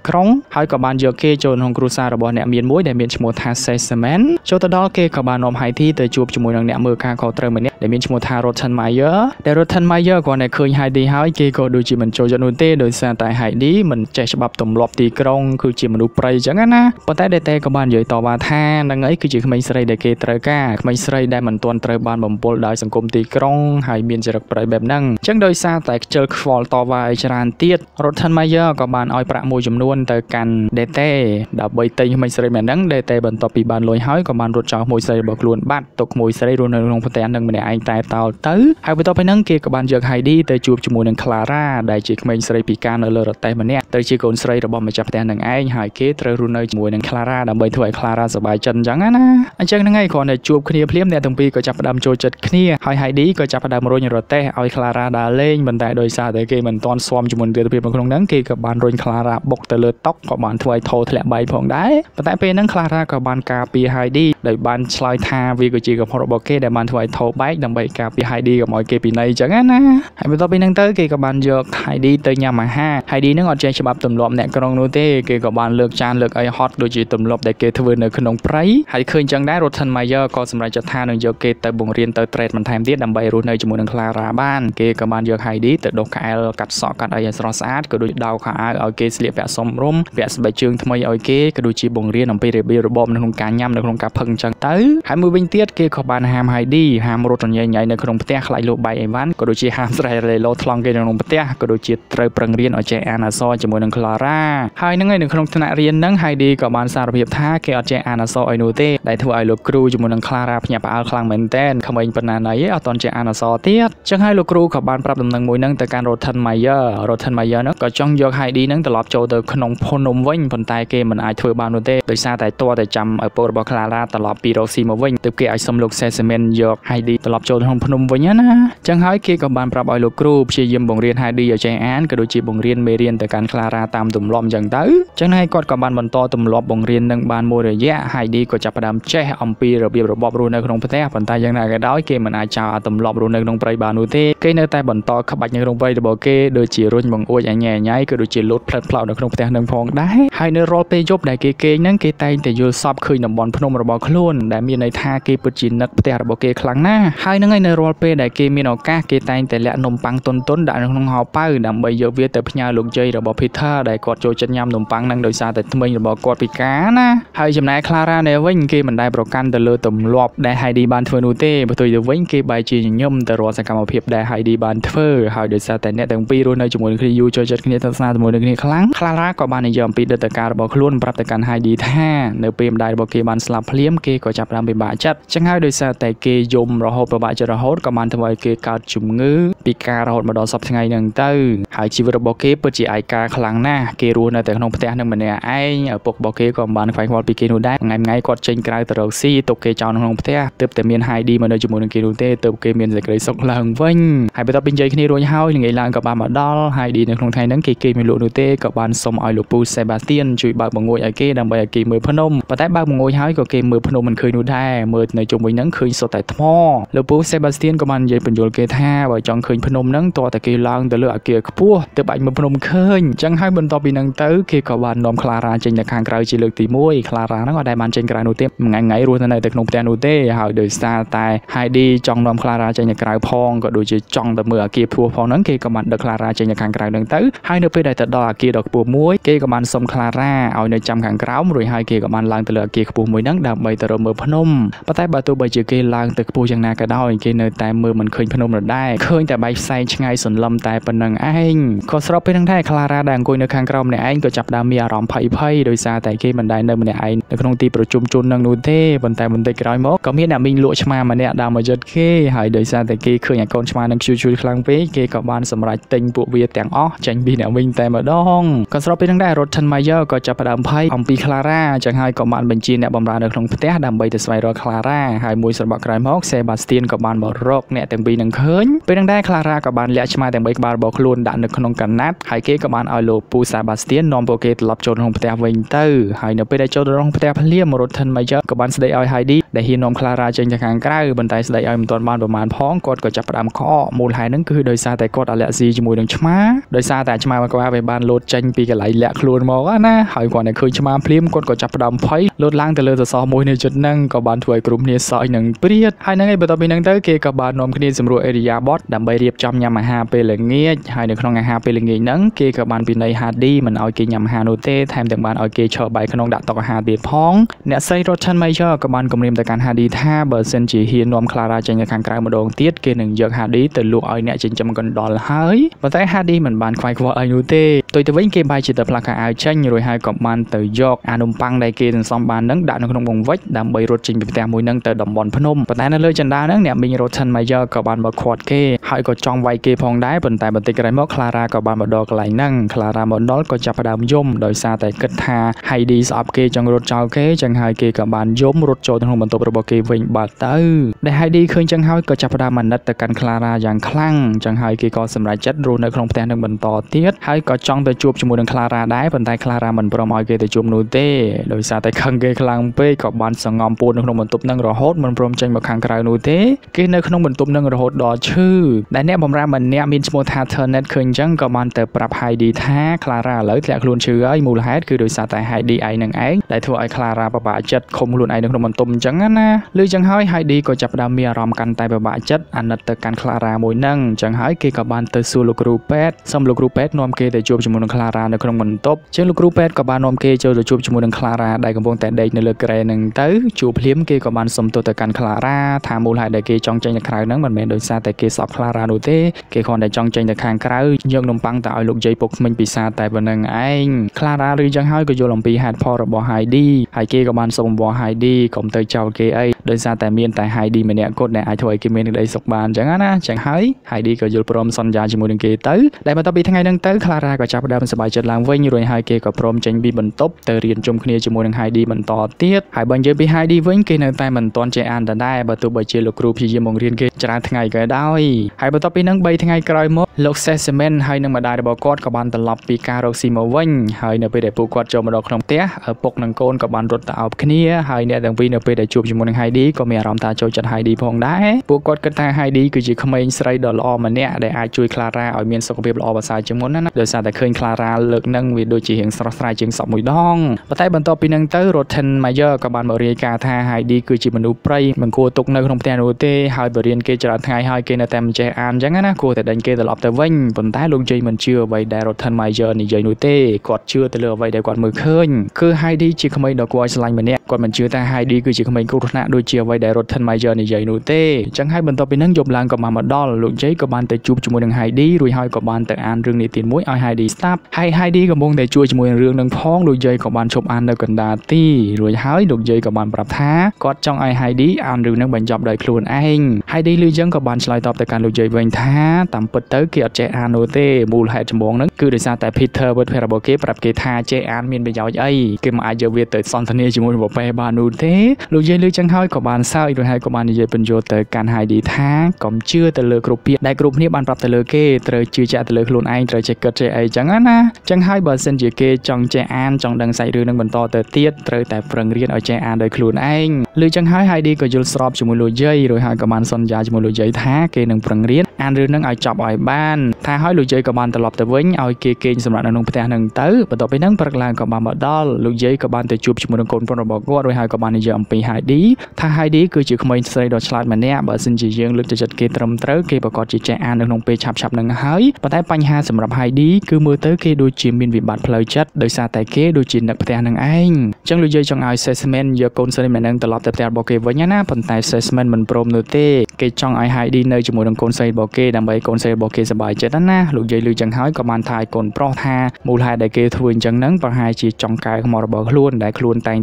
ហើយក៏បានយកគេចូលក្នុងគ្រួសាររបស់អ្នកមានមួយដែលមានឈ្មោះថា Sesaman ចូលទៅដល់គេក៏បាននាំ Heidi ទៅជួបជាមួយនឹងអ្នកមើលការខុសត្រូវម្នាក់ដែលមានឈ្មោះថា Rottenmeier ដែល Rottenmeier គាត់តែឃើញ Heidi ហើយគេក៏ដូចជាមិនចូលចិត្តនោះទេដោយសារតែ Heidi មិនចេះច្បាប់ទម្លាប់ទីក្រុងគឺជាមនុស្សព្រៃអញ្ចឹងណាប៉ុន្តែដែលតែក៏បាននិយាយតបថានឹងអីគឺជាក្មេងស្រីដែលគេត្រូវការក្មេងស្រីដែលមិនទាន់ត្រូវបានបំពុលដោយសង្គមទីក្រុងហើយមានចរិតព្រៃបែបហ្នឹងអញ្ចឹងដោយសារតែខ្ជិលខ្វល់តវ៉ាឲ្យច្រើនទៀត Rottenmeier ក៏បានឲ្យប្រាក់មួយចំនួនទៅកាន់ Dete ដើម្បីទិញក្មេងស្រីម្នាក់ហ្នឹង Dete បន្ទាប់ពីបានលុយហើយក៏បានរត់ចោលក្មួយស្រីរបស់ខ្លួនបាត់ទុកក្មួយស្រីរស់នៅក្នុងផ្ទះនឹងម្នាក់ឯងតែតោលទៅហើយបន្ទាប់ពីហ្នឹងគេក៏បានយក Heidi ទៅជួបជាមួយនឹង Clara ដែលជាក្មេងស្រីពិការនៅលើរទេះម្នាក់ទៅជាកូនស្រីរបស់ម្ចាស់ផ្ទះនឹងឯងហើយគេត្រូវរស់នៅជាមួយនឹង Clara ដើម្បីធ្វើឲ្យ Clara សប្បាយចិត្តអញ្ចឹងណាអញ្ចឹងហ្នឹងហើយគ្រាន់តែជួបគ្នាភ្លាមអ្នកទាំងពីរក៏ចាប់ផ្ដើមចូលចិត្តគ្នាហើយ Heidi ក៏ចាប់ផ្ដើមរុញរទេះឲ្យ Clara ដើរលេងប៉ុន្តែដោយសារតែគេមិនទាន់ស្វាមជាមួយទិដ្ឋភាពនៅក្នុងហ្នឹងគេក៏បានរុញ Clara បុកទៅលើតុក៏បានធ្វើឲ្យថោធ្លាក់បាយផងដែរប៉ុន្តែពេលហ្នឹង Clara ក៏បានការពារ Heidi ដោយបានឆ្លើយថាវាក៏ជាកំហុសរបស់គេដែលបានធ្វើឲ្យថោបែកដើម្បីការពារ Heidi កុំឲ្យគេពិន័យអញ្ចឹងណាហើយបន្ទាប់ពីហ្នឹងទៅគេក៏បានយក Heidi ទៅញ៉ាំអាហារ Heidi ហ្នឹងអត់ចេះច្បាប់ទម្លាប់អ្នកក្រុងនោះទេគេក៏បានលើកចានលើកអីហត់ដូចជាទម្លាប់ដែលគេធ្វើនៅក្នុងព្រៃហើយឃើញអញ្ចឹងដែរ Rottenmeier ក៏សម្រេចចិត្តថានឹងយកគេទៅបង្រៀនទៅ trade បន្ថែមទៀតដើម្បីរស់នៅជាមួយនឹង Clara បានគេក៏បានយក Heidi ទៅដុសក្អែលកាត់សក់កាត់អីឲ្យស្រស់ស្អាតក៏ដូចដោខោអាវឲ្យគេស្លៀកពាក់សមរម្យពាក់ស្បែកជើងថ្មីឲ្យគេក៏ដូចជាបង្រៀនអំពីរបៀបរបបនៅក្នុងការញ៉ាំនៅក្នុងការផឹកអញ្ចឹងទៅហើយមួយវិញទៀតគេក៏បានហាម Heidi ហាមរត់រញ៉ៃញ៉ៃនៅក្នុងផ្ទះខ្លាចលោកបាយអីវ៉ាន់ក៏ដូចជាហាមស្រែរេឡូថ្លង់គេនៅក្នុងផ្ទះក៏ដូចជាត្រូវប្រឹងរៀនឲ្យចេះអានអក្សរជាមួយនឹង Clara ហើយហ្នឹងឯនៅក្នុងថ្នាក់រៀនហ្នឹង Heidi ក៏បានសារភាពថាគេអត់ចេះអានអក្សរឲ្យនោះទេដែលធ្វើឲ្យលោកគ្រូជាមួយនឹង Clara ភ្ញាក់ផ្អើលខ្លាំងមែនទែនក្មេងប៉ុណ្ណាណីអត់តន់ចេះអានអក្សរទៀតចឹងហើយលោកគ្រូក៏បានប្រាប់ដំណឹងមួយហ្នឹងទៅកាន់ Rottenmeier Rottenmeier ហ្នឹងក៏ចង់យក Heidi ហ្នឹងត្រឡប់ចូលទៅក្នុងភូមិវិញប៉ុន្តែគេមិនអាចធ្វើបាននោះទេដោយសារតែតួតែចាំឪពុករបស់ Clara ត្រឡប់ពីរកស៊ីមកវិញទើបគេអាចសុំលោក Sesaman យក Heidi ត្រឡប់ចូលក្នុងភ្នំវិញណាចឹងហើយគេក៏បានប្រាប់ឲ្យលោកគ្រូព្យាយាមបង្រៀន Heidi ឲ្យចេះអានក៏ដូចជាបង្រៀនមេរៀនទៅកាន់ Clara តាមទម្លាប់ចឹងទៅចឹងហើយគាត់ក៏បានបន្តទម្លាប់បង្រៀននឹងបានមួយរយៈ Heidi ក៏ចាប់ផ្ដើមចេះអំពីរបៀបរបបរស់នៅក្នុងផ្ទះប៉ុន្តែយ៉ាងណាក៏ដោយគេមិនអាចចោលឲ្យទម្លាប់រស់នៅក្នុងព្រៃបាននោះទេគេនៅតែបន្តក្បាច់នៅក្នុងព្រៃរបស់គេដូចជារុញបង្អួចអញ៉ែញ៉ៃក៏ដូចជាលោតផ្លិតផ្លោកនៅក្នុងផ្ទះនឹងផងដែរហើយនៅរាល់ពេលយប់ដែលគេគេងហ្នឹងគេតែងតែយល់សពឃើញតំបន់ភ្នំរបស់ខ្លួនដែលមានន័យថាគេពិតជានឹកផ្ទះរបស់គេខ្លាំងណាស់ហើយហ្នឹងហើយនៅរាល់ពេលដែលគេមានឱកាសគេតែងតែលាក់នំប៉័ងតុនតុនដាក់នៅក្នុងហោប៉ៅដើម្បីយកវាទៅផ្ញើលោកយាយរបស់ Peter ដែលគាត់ចូលចិត្តញ៉ាំនំប៉័ងហ្នឹងដោយសារតែធ្មេញរបស់គាត់ពិការណាហើយចំណែក Clara នៅវិញគេមិនដែលប្រកាន់ទៅលើទម្លាប់ដែល Heidi បានធ្វើនោះទេបើទៅទៅវិញគេបែរជាញញឹមទៅរាល់សកម្មភាពដែល Heidi បានធ្វើហើយដោយសារតែអ្នកទាំងពីររស់នៅជាមួយនឹងគ្នាយូរចូលចិត្តគ្នាទៅស្នាជាមួយនឹងគ្នាខ្លាំង Clara ក៏បាននិយាយអំពីដិដ្ឋការរបស់ខ្លួនប្រាប់ទៅកាន់ Heidi ថានៅពេលម្ដាយរបស់គេបានស្លាប់ភ្លាមគេក៏ចាប់ផ្ដើមពិបាកចិត្តចឹងហើយដោយសារតែគេយំរហូតពិបាកចិត្តរហូតក៏បានធ្វើឲ្យគេកើតជំងឺពិការរហូតមកដល់សប្តាហ៍ថ្ងៃហ្នឹងទៅហើយជីវិតរបស់គេពិតជាឯកាខ្លាំងណាស់គេរស់នៅតែក្នុងផ្ទះនឹងម្នាក់ឯងឪពុករបស់គេក៏មិនបានខ្វាយខ្វល់ពីគេនោះដែរថ្ងៃថ្ងៃគាត់ចេញក្រៅទៅរកស៊ីទុកគេចោលក្នុងផ្ទះទើបតែមាន Heidi មកនៅជាមួយនឹងគេនោះទេទើបគេមានសេចក្តីសុខឡើងវិញហើយបន្ទាប់ពីនិយាយគ្នារួចហើយល្ងាចឡើងក៏បានមកដល់ Heidi នៅក្នុងថ្ងៃហ្នឹងគេគេមិនលក់នោះទេក៏បានសុំឲ្យលោកពូ Sebastian ជួយបើកបង្អួចឲ្យគេដើម្បីឲ្យគេមើលភ្នំប៉ុន្តែបើកបង្អួចហើយក៏គេមើលភ្នំមិនឃើញនោះដែរមើលនៅជុំវិញហ្នឹងឃើញសុទ្ធតែថ្មលោកពូ Sebastian ក៏បាននិយាយបញ្យល់គេថាបើចង់ឃើញភ្នំហ្នឹងតោះតែគេឡើងទៅលើអគារខ្ពស់ទើបអាចមើលភ្នំឃើញអញ្ចឹងហើយបន្ទាប់ពីហ្នឹងទៅគេក៏បាននាំ Clara ចេញទៅខាងក្រៅជាលើកទីមួយ Clara ហ្នឹងអត់ដែលបានចេញក្រៅនោះទេថ្ងៃថ្ងៃរស់នៅតែក្នុងផ្ទះនោះទេហើយដោយសារតែ Heidi ចង់នាំ Clara ចេញទៅក្រៅផងក៏ដូចជាចង់ទៅមើលអគារខ្ពស់ផងហ្នឹងគេក៏បានដឹក Clara ចេញទៅខាងក្រៅហ្នឹងទៅហើយនៅពេលដែលទៅដល់អគារដ៏ខ្ពស់មួយគេក៏បានសុំ Clara ឲ្យនៅចាំខាងក្រោមរួចហើយគេក៏បានឡើងទៅលើអគារខ្ពស់មួយហ្នឹងដើម្បីទៅរកមើលភ្នំប៉ុន្តែបើទោះបីជាគេឡើងទៅខ្ពស់យ៉ាងណាក៏ដោយគេនៅតែមើលមិនឃើញភ្នំដដែលឃើញតែបែកផ្សែងឆ្ងាយសន្លឹមតែប៉ុណ្្នឹងឯងក៏ស្របពេលហ្នឹងដែរ Clara ដែលអង្គុយនៅខាងក្រោមម្នាក់ឯងក៏ចាប់ផ្ដើមមានអារម្មណ៍ភ័យភ័យដោយសារតែគេមិនដែលនៅម្នាក់ឯងនៅក្នុងទីប្រជុំជននឹងនោះទេប៉ុន្តែបន្តិចក្រោយមកក៏មានអ្នកមីងលក់ឆ្មាម្នាក់ដើរមកយត់គេហើយដោយសារតែគេឃើញអាកូនឆ្មានឹងជួយជួយខ្លាំងពេកគេក៏បានសម្រេចទិញពួកវាទាំងអស់ចេញពីអ្នកវិញតែម្ដងក៏ស្របពេលហ្នឹងដែរ Rottenmeier ក៏ចាប់ផ្ដើមភ័យអំពី Clara ចឹងហើយក៏បានបញ្ជាអ្នកបម្រើនៅក្នុងផ្ទះះដើម្បីទៅស្វែងរក Clara ហើយមួយស្របក្រោយមក Sebastian ក៏បានមករកអ្នកទាំងពីរនឹងឃើញពេលហ្នឹងដែរ Clara ក៏បានលាក់ឆ្មាទាំងបីក្បាលរបស់ខ្លួនដាក់នៅក្នុងកណាត់ហើយគេក៏បានឲ្យលោកពូ Sebastian នាំពួកគេត្រឡប់ចូលក្នុងផ្ទះវិញទៅហើយនៅពេលដែលចូលទៅក្នុងផ្ទះភ្លាម Rotten Major ក៏បានស្ដីឲ្យ Heidi ដែលហ៊ាននាំ Clara ចេញទៅខាងក្រៅប៉ុន្តែស្ដីឲ្យមិនទាន់បានប្រមាណផងគាត់ក៏ចាប់ផ្ដើមខកមូលហេតុហ្នឹងគឺដោយសារតែគាត់អាឡែស៊ីជាមួយនឹងឆ្មាដោយសារតែឆ្មាមកវាបានលោតចេញពីកន្លែងលាក់ខ្លួនមកណាហើយគាត់តែឃើញឆ្មាភ្លាមគាត់ក៏ចាប់ផ្ដើមភ័យលោតឡើងទៅលើសសរមួយនៅជិតហ្នឹងក៏បានធ្វើឲ្យក្រុមគ្នាសើចនឹងព្រាតហើយហ្នឹងឯងបន្ទាប់ពីហ្នឹងទៅគេក៏បាននាំគ្នាសម្រួលអេរីយ៉ាបតដើម្បីរៀបចំញ៉ាំអាហារពេលល្ងាចហើយនៅក្នុងអាហារពេលល្ងាចហ្នឹងគេក៏បានពិន័យ Hardy មិនឲ្យគេញ៉ាំអាហារនោះទេថែមទាំងបានឲ្យគេឈរបាយក្នុងដាក់តុអាហារទៀតផងអ្នកស្រី Rotten Major ក៏បានគម្រាមទៅកាន់ Hardy ថាបើសិនជាហ៊ាននាំ Clara ចេញទៅខាងក្រៅម្ដងទៀតគេនឹងយក Hardy ទៅលក់ឲ្យអ្នកចិញ្ចឹមកណ្ដុរហើយប៉ុន្តែ Hardy មិនបានខ្វាយខ្វល់អីនោះទេទុយទៅវិញគេបាយជាទៅផ្លាស់ខោអាវចេញរួចហើយក៏បានទៅយកអានំប៉័ងដែលគេសន្សំបានហ្នឹងដាក់នៅក្នុងវង្វេចដើម្បីរត់ចេញពីផ្ទះមួយហ្នឹងទៅតំបន់ភ្នំប៉ុន្តែនៅលើចណ្ដាលហ្នឹងអ្នកមីង Rotten Major ក៏បានមកខាត់គេហើយក៏ចង់វាយគេផងដែរប៉ុន្តែបន្តិចក្រោយមក Clara ក៏បានមកដល់កន្លែងហ្នឹង Clara មកដល់ក៏ចាប់ផ្ដើមយំដោយសារតែគិតថា Heidi ស្អប់គេចង់រត់ចោលគេចឹងហើយគេក៏បានយំរត់ចូលក្នុងបន្ទប់របស់គេវិញបាត់ទៅដែល Heidi ឃើញចឹងហើយក៏ចាប់ផ្ដើមអាណិតទៅកាន់ Clara យ៉ាងខ្លាំងចឹងហើយគេក៏សម្រេចចិត្តរស់នៅក្នុងផ្ទះនឹងបន្តទៀតហើយក៏ចង់ទៅជួបជាមួយនឹង Clara ដែរប៉ុន្តែ Clara មិនព្រមឲ្យគេទៅជួបនោះទេដោយសារតែខឹងគេខ្លាំងពេកក៏បានសង្ងំពួននៅក្នុងបន្ទប់នឹងរហូតមិនព្រមចេញមកខាងក្រៅនោះទេគេនៅក្នុងបន្ទប់នឹងរហូតដល់ឈឺដែលអ្នកបម្រើម្នាក់មានឈ្មោះថា Turnet ឃើញចឹងក៏បានទៅប្រាប់ Heidi ថា Clara ឥឡូវធ្លាក់ខ្លួនឈឺហើយមូលហេតុគឺដោយសារតែ Heidi ឯងនឹងឯងដែលធ្វើឲ្យ Clara ពិបាកចិត្តឃុំខ្លួនឯងនៅក្នុងបន្ទប់អញ្ចឹងណាឮចឹងហើយ Heidi ក៏ចាប់ផ្ដើមមានអារម្មណ៍កាន់តែពិបាកចិត្តអាណិតទៅកាន់ Clara មួយហ្នឹងអញ្ចឹងហើយគេក៏បានទៅសួរលោកគ្រូពេទ្យសុំលោកគ្រូពេទ្យនាំគេទៅជួបជាមួយនឹង Clara នៅក្នុងបន្ទប់ជាងលោកគ្រូពេទ្យក៏បាននាំគេចូលទៅជួបជាមួយនឹង Clara ដែលកំពុងតែដេកនៅលើគ្រែហ្នឹងទៅជួបភ្លាមគេក៏បានសុំទោសទៅកាន់ Clara ថាមូលហេតុដែលគេចង់ចេញទៅក្រៅហ្នឹងមិនមែនដោយសារតែគេសក់ Clara នោះទេគេគ្រាន់តែចង់ចេញទៅខាងក្រៅយកនំប៉័ងទៅឲ្យលោកយាយពុកក្មេងពិសាតែប៉ុណ្្នឹងឯង Clara ឬចឹងហើយក៏យល់អំពីហេតុផលរបស់ Heidi ហើយគេក៏បានសុំអំបោះ Heidi កុំទៅចោលគេអីដោយសារតែមានតែ Heidi ម្នាក់គត់ដែលអាចធ្វើឲ្យគេមានក្តីសុខបានចឹងណាចឹងហើយ Heidi ក៏យល់ព្រមសន្យាជាមួយនឹងគេទៅដែលបន្ទាប់ពីថ្ងៃហ្នឹងទៅ Clara ក៏ចាប់ផ្ដើមសប្បាយចិត្តឡើងវិញរួចហើយគេក៏ព្រមចេញពីបន្ទប់ទៅរៀនជុំគ្នាជាមួយនឹង Heidi បន្តទៀតហើយបើនិយាយពី Heidi វិញគេនៅតែមិនទាន់ចេះអានដដែលបើទោះបីជាលោកគ្រូព្យាយាមបង្រៀនគេច្រើនថ្ងៃក៏ដោយហើយបន្ទាប់ពីហ្នឹងបីថ្ងៃក្រោយមកលោក Sesemen ហើយនឹងម្ដាយរបស់គាត់ក៏បានត្រឡប់ពីការរកស៊ីមកវិញហើយនៅពេលដែលពួកគាត់ចូលមកដល់ក្នុងផ្ទះឪពុកនិងកូនក៏បានរត់ទៅអោបគ្នាហើយអ្នកទាំងពីរនៅពេលដែលជួបជាមួយនឹង Heidi ក៏មានអារម្មណ៍ថាចូលចិត្ត Heidi ផងដែរពួកគាត់គិតថា Heidi គឺជាក្មេងស្រីដ៏ល្អម្នាក់ដែលអាចជួយ Clara ឲ្យមានសុខភាពល្អប្រសើរជាងមុនណាដោយសារតែឃើញ Clara លើកហ្នឹងវាដូចជារៀងស្រស់ស្រាយជាងសក់មួយដងប៉ុន្តែបន្ទាប់ពីហ្នឹងទៅ Rotten Major ក៏បានមករាយការណ៍ថា Heidi គឺជាមនុស្សព្រៃមិនគួរទុកនៅក្នុងផ្ទះនោះទេហើយបរិញ្ញាគេច្រើនថ្ងៃហើយគេនៅតែមិនចេះអានអញ្ចឹងណាគួរតែដេញគេត្រឡប់ទៅវិញប៉ុន្តែលោកយាយមិនជឿអ្វីដែល Rotten Major និយាយនោះទេគាត់ជឿទៅលើអ្វីដែលគាត់មើលឃើញគឺ Heidi ជាក្មេងដ៏គួរឲ្យស្រឡាញ់ម្នាក់គាត់មិនជឿថា Heidi គឺជាក្មេងគ្រោះថ្នាក់ដូចជាអ្វីដែល Rotten Major និយាយនោះទេអញ្ចឹងហើយបន្ទាប់ពីហ្នឹងយប់ឡើងក៏បានមកដល់លោកយាយក៏បានទៅជួបជាមួយនឹង Heidi រួចហើយក៏បានទៅអានរឿងនិទានមួយឲ្យ Heidi ស្ដាប់ហើយ Heidi កំពុងតែជួយជាមួយនឹងរឿងនឹងផងលោកយាយក៏បានឈប់អាននៅកណ្ដាលទីរួចហើយលោកយាយក៏បានប្រាប់ថាគាត់ចង់ឲ្យ Heidi អានរឿងនឹងបញ្ចប់ដោយខ្លួនឯង Heidi ឮចឹងក៏បានឆ្លើយតបទៅកាន់លោកយាយវិញថាតាមពិតទៅគេអត់ចេះអាននោះទេមូលហេតុចម្បងហ្នឹងគឺដោយសារតែ Peter វត្តភ័ក្ររបស់គេប្រាប់គេថាចេះអានមានប្រយោជន៍អីគេមិនអាចយកវាទៅសន្ទនាជាមួយនឹងបបេបាននោះទេលោកយាយឮចឹងហើយក៏បានសើចរួចហើយក៏បាននិយាយបញ្យល់ទៅកាន់ Heidi ថាកុំជឿទៅលើគ្រប់ពាក្យដែលគ្រប់គ្នាបានប្រាប់ទៅលើគេត្រូវជឿជាក់ទៅលើខ្លួនឯងត្រូវចេះគិតចេះអីចឹងណាចឹងហើយបើសិនជាគេចង់ចេះអានចង់ដឹងសាច់រឿងនឹងបន្តទៅទៀតត្រូវតែប្រឹងរៀនឲ្យចេះអានដោយខ្លួនឯងឮចឹងហើយ Heidi ក៏យល់ស្របជាមួយលោកយាយរួចហើយក៏បានសន្យាជាមួយលោកយាយថាគេនឹងប្រឹងរៀនអានរឿងនឹងឲ្យចប់ឲ្យបានថាហើយលោកយាយក៏បានត្រឡប់ទៅវិញឲ្យគេគេងសម្រាប់នៅក្នុងផ្ទះនឹងទៅបន្ទាប់ពីហ្នឹងព្រឹកឡើងក៏បានមកដល់លោកយាយក៏បានទៅជួបជាមួយនឹងកូនប្រុសរបស់គាត់រួចហើយក៏បាននិយាយអំពី Heidi ថា Heidi គឺជាក្មេងស្រីដ៏ឆ្លាតម្នាក់បើសិនជាយើងលើកទឹកចិត្តគេត្រឹមត្រូវគេប្រកាសជាចេះអាននៅក្នុងពេលឆាប់ៗនឹងហើយប៉ុន្តែបញ្ហាសម្រាប់ Heidi គឺមើលទៅគេដូចជាមានវិបត្តិផ្លូវចិត្តដោយសារតែគេដូចជានឹកផ្ទះនឹងឯងអញ្ចឹងលោកយាយចង់ឲ្យ Sesemen យកកូនស្រីម្នាក់នឹងត្រឡប់ទៅផ្ទះរបស់គេវិញណាប៉ុន្តែ Sesemen មិនព្រមនោះទេគេចង់ឲ្យ Heidi នៅជាមួយនឹងកូនស្រីរបស់គេដើម្បីកូនស្រីរបស់គេសប្បាយចិត្តណាលោកយាយឮចឹងហើយក៏បានថាឲ្យកូនប្រុសថាមូលហេតុដែលគេធ្វើអញ្ចឹងហ្នឹងប្រហែលជាចង់កែខ្មោចរបស់ខ្លួនដែលខ្លួនតែងតែទុកឲ្យ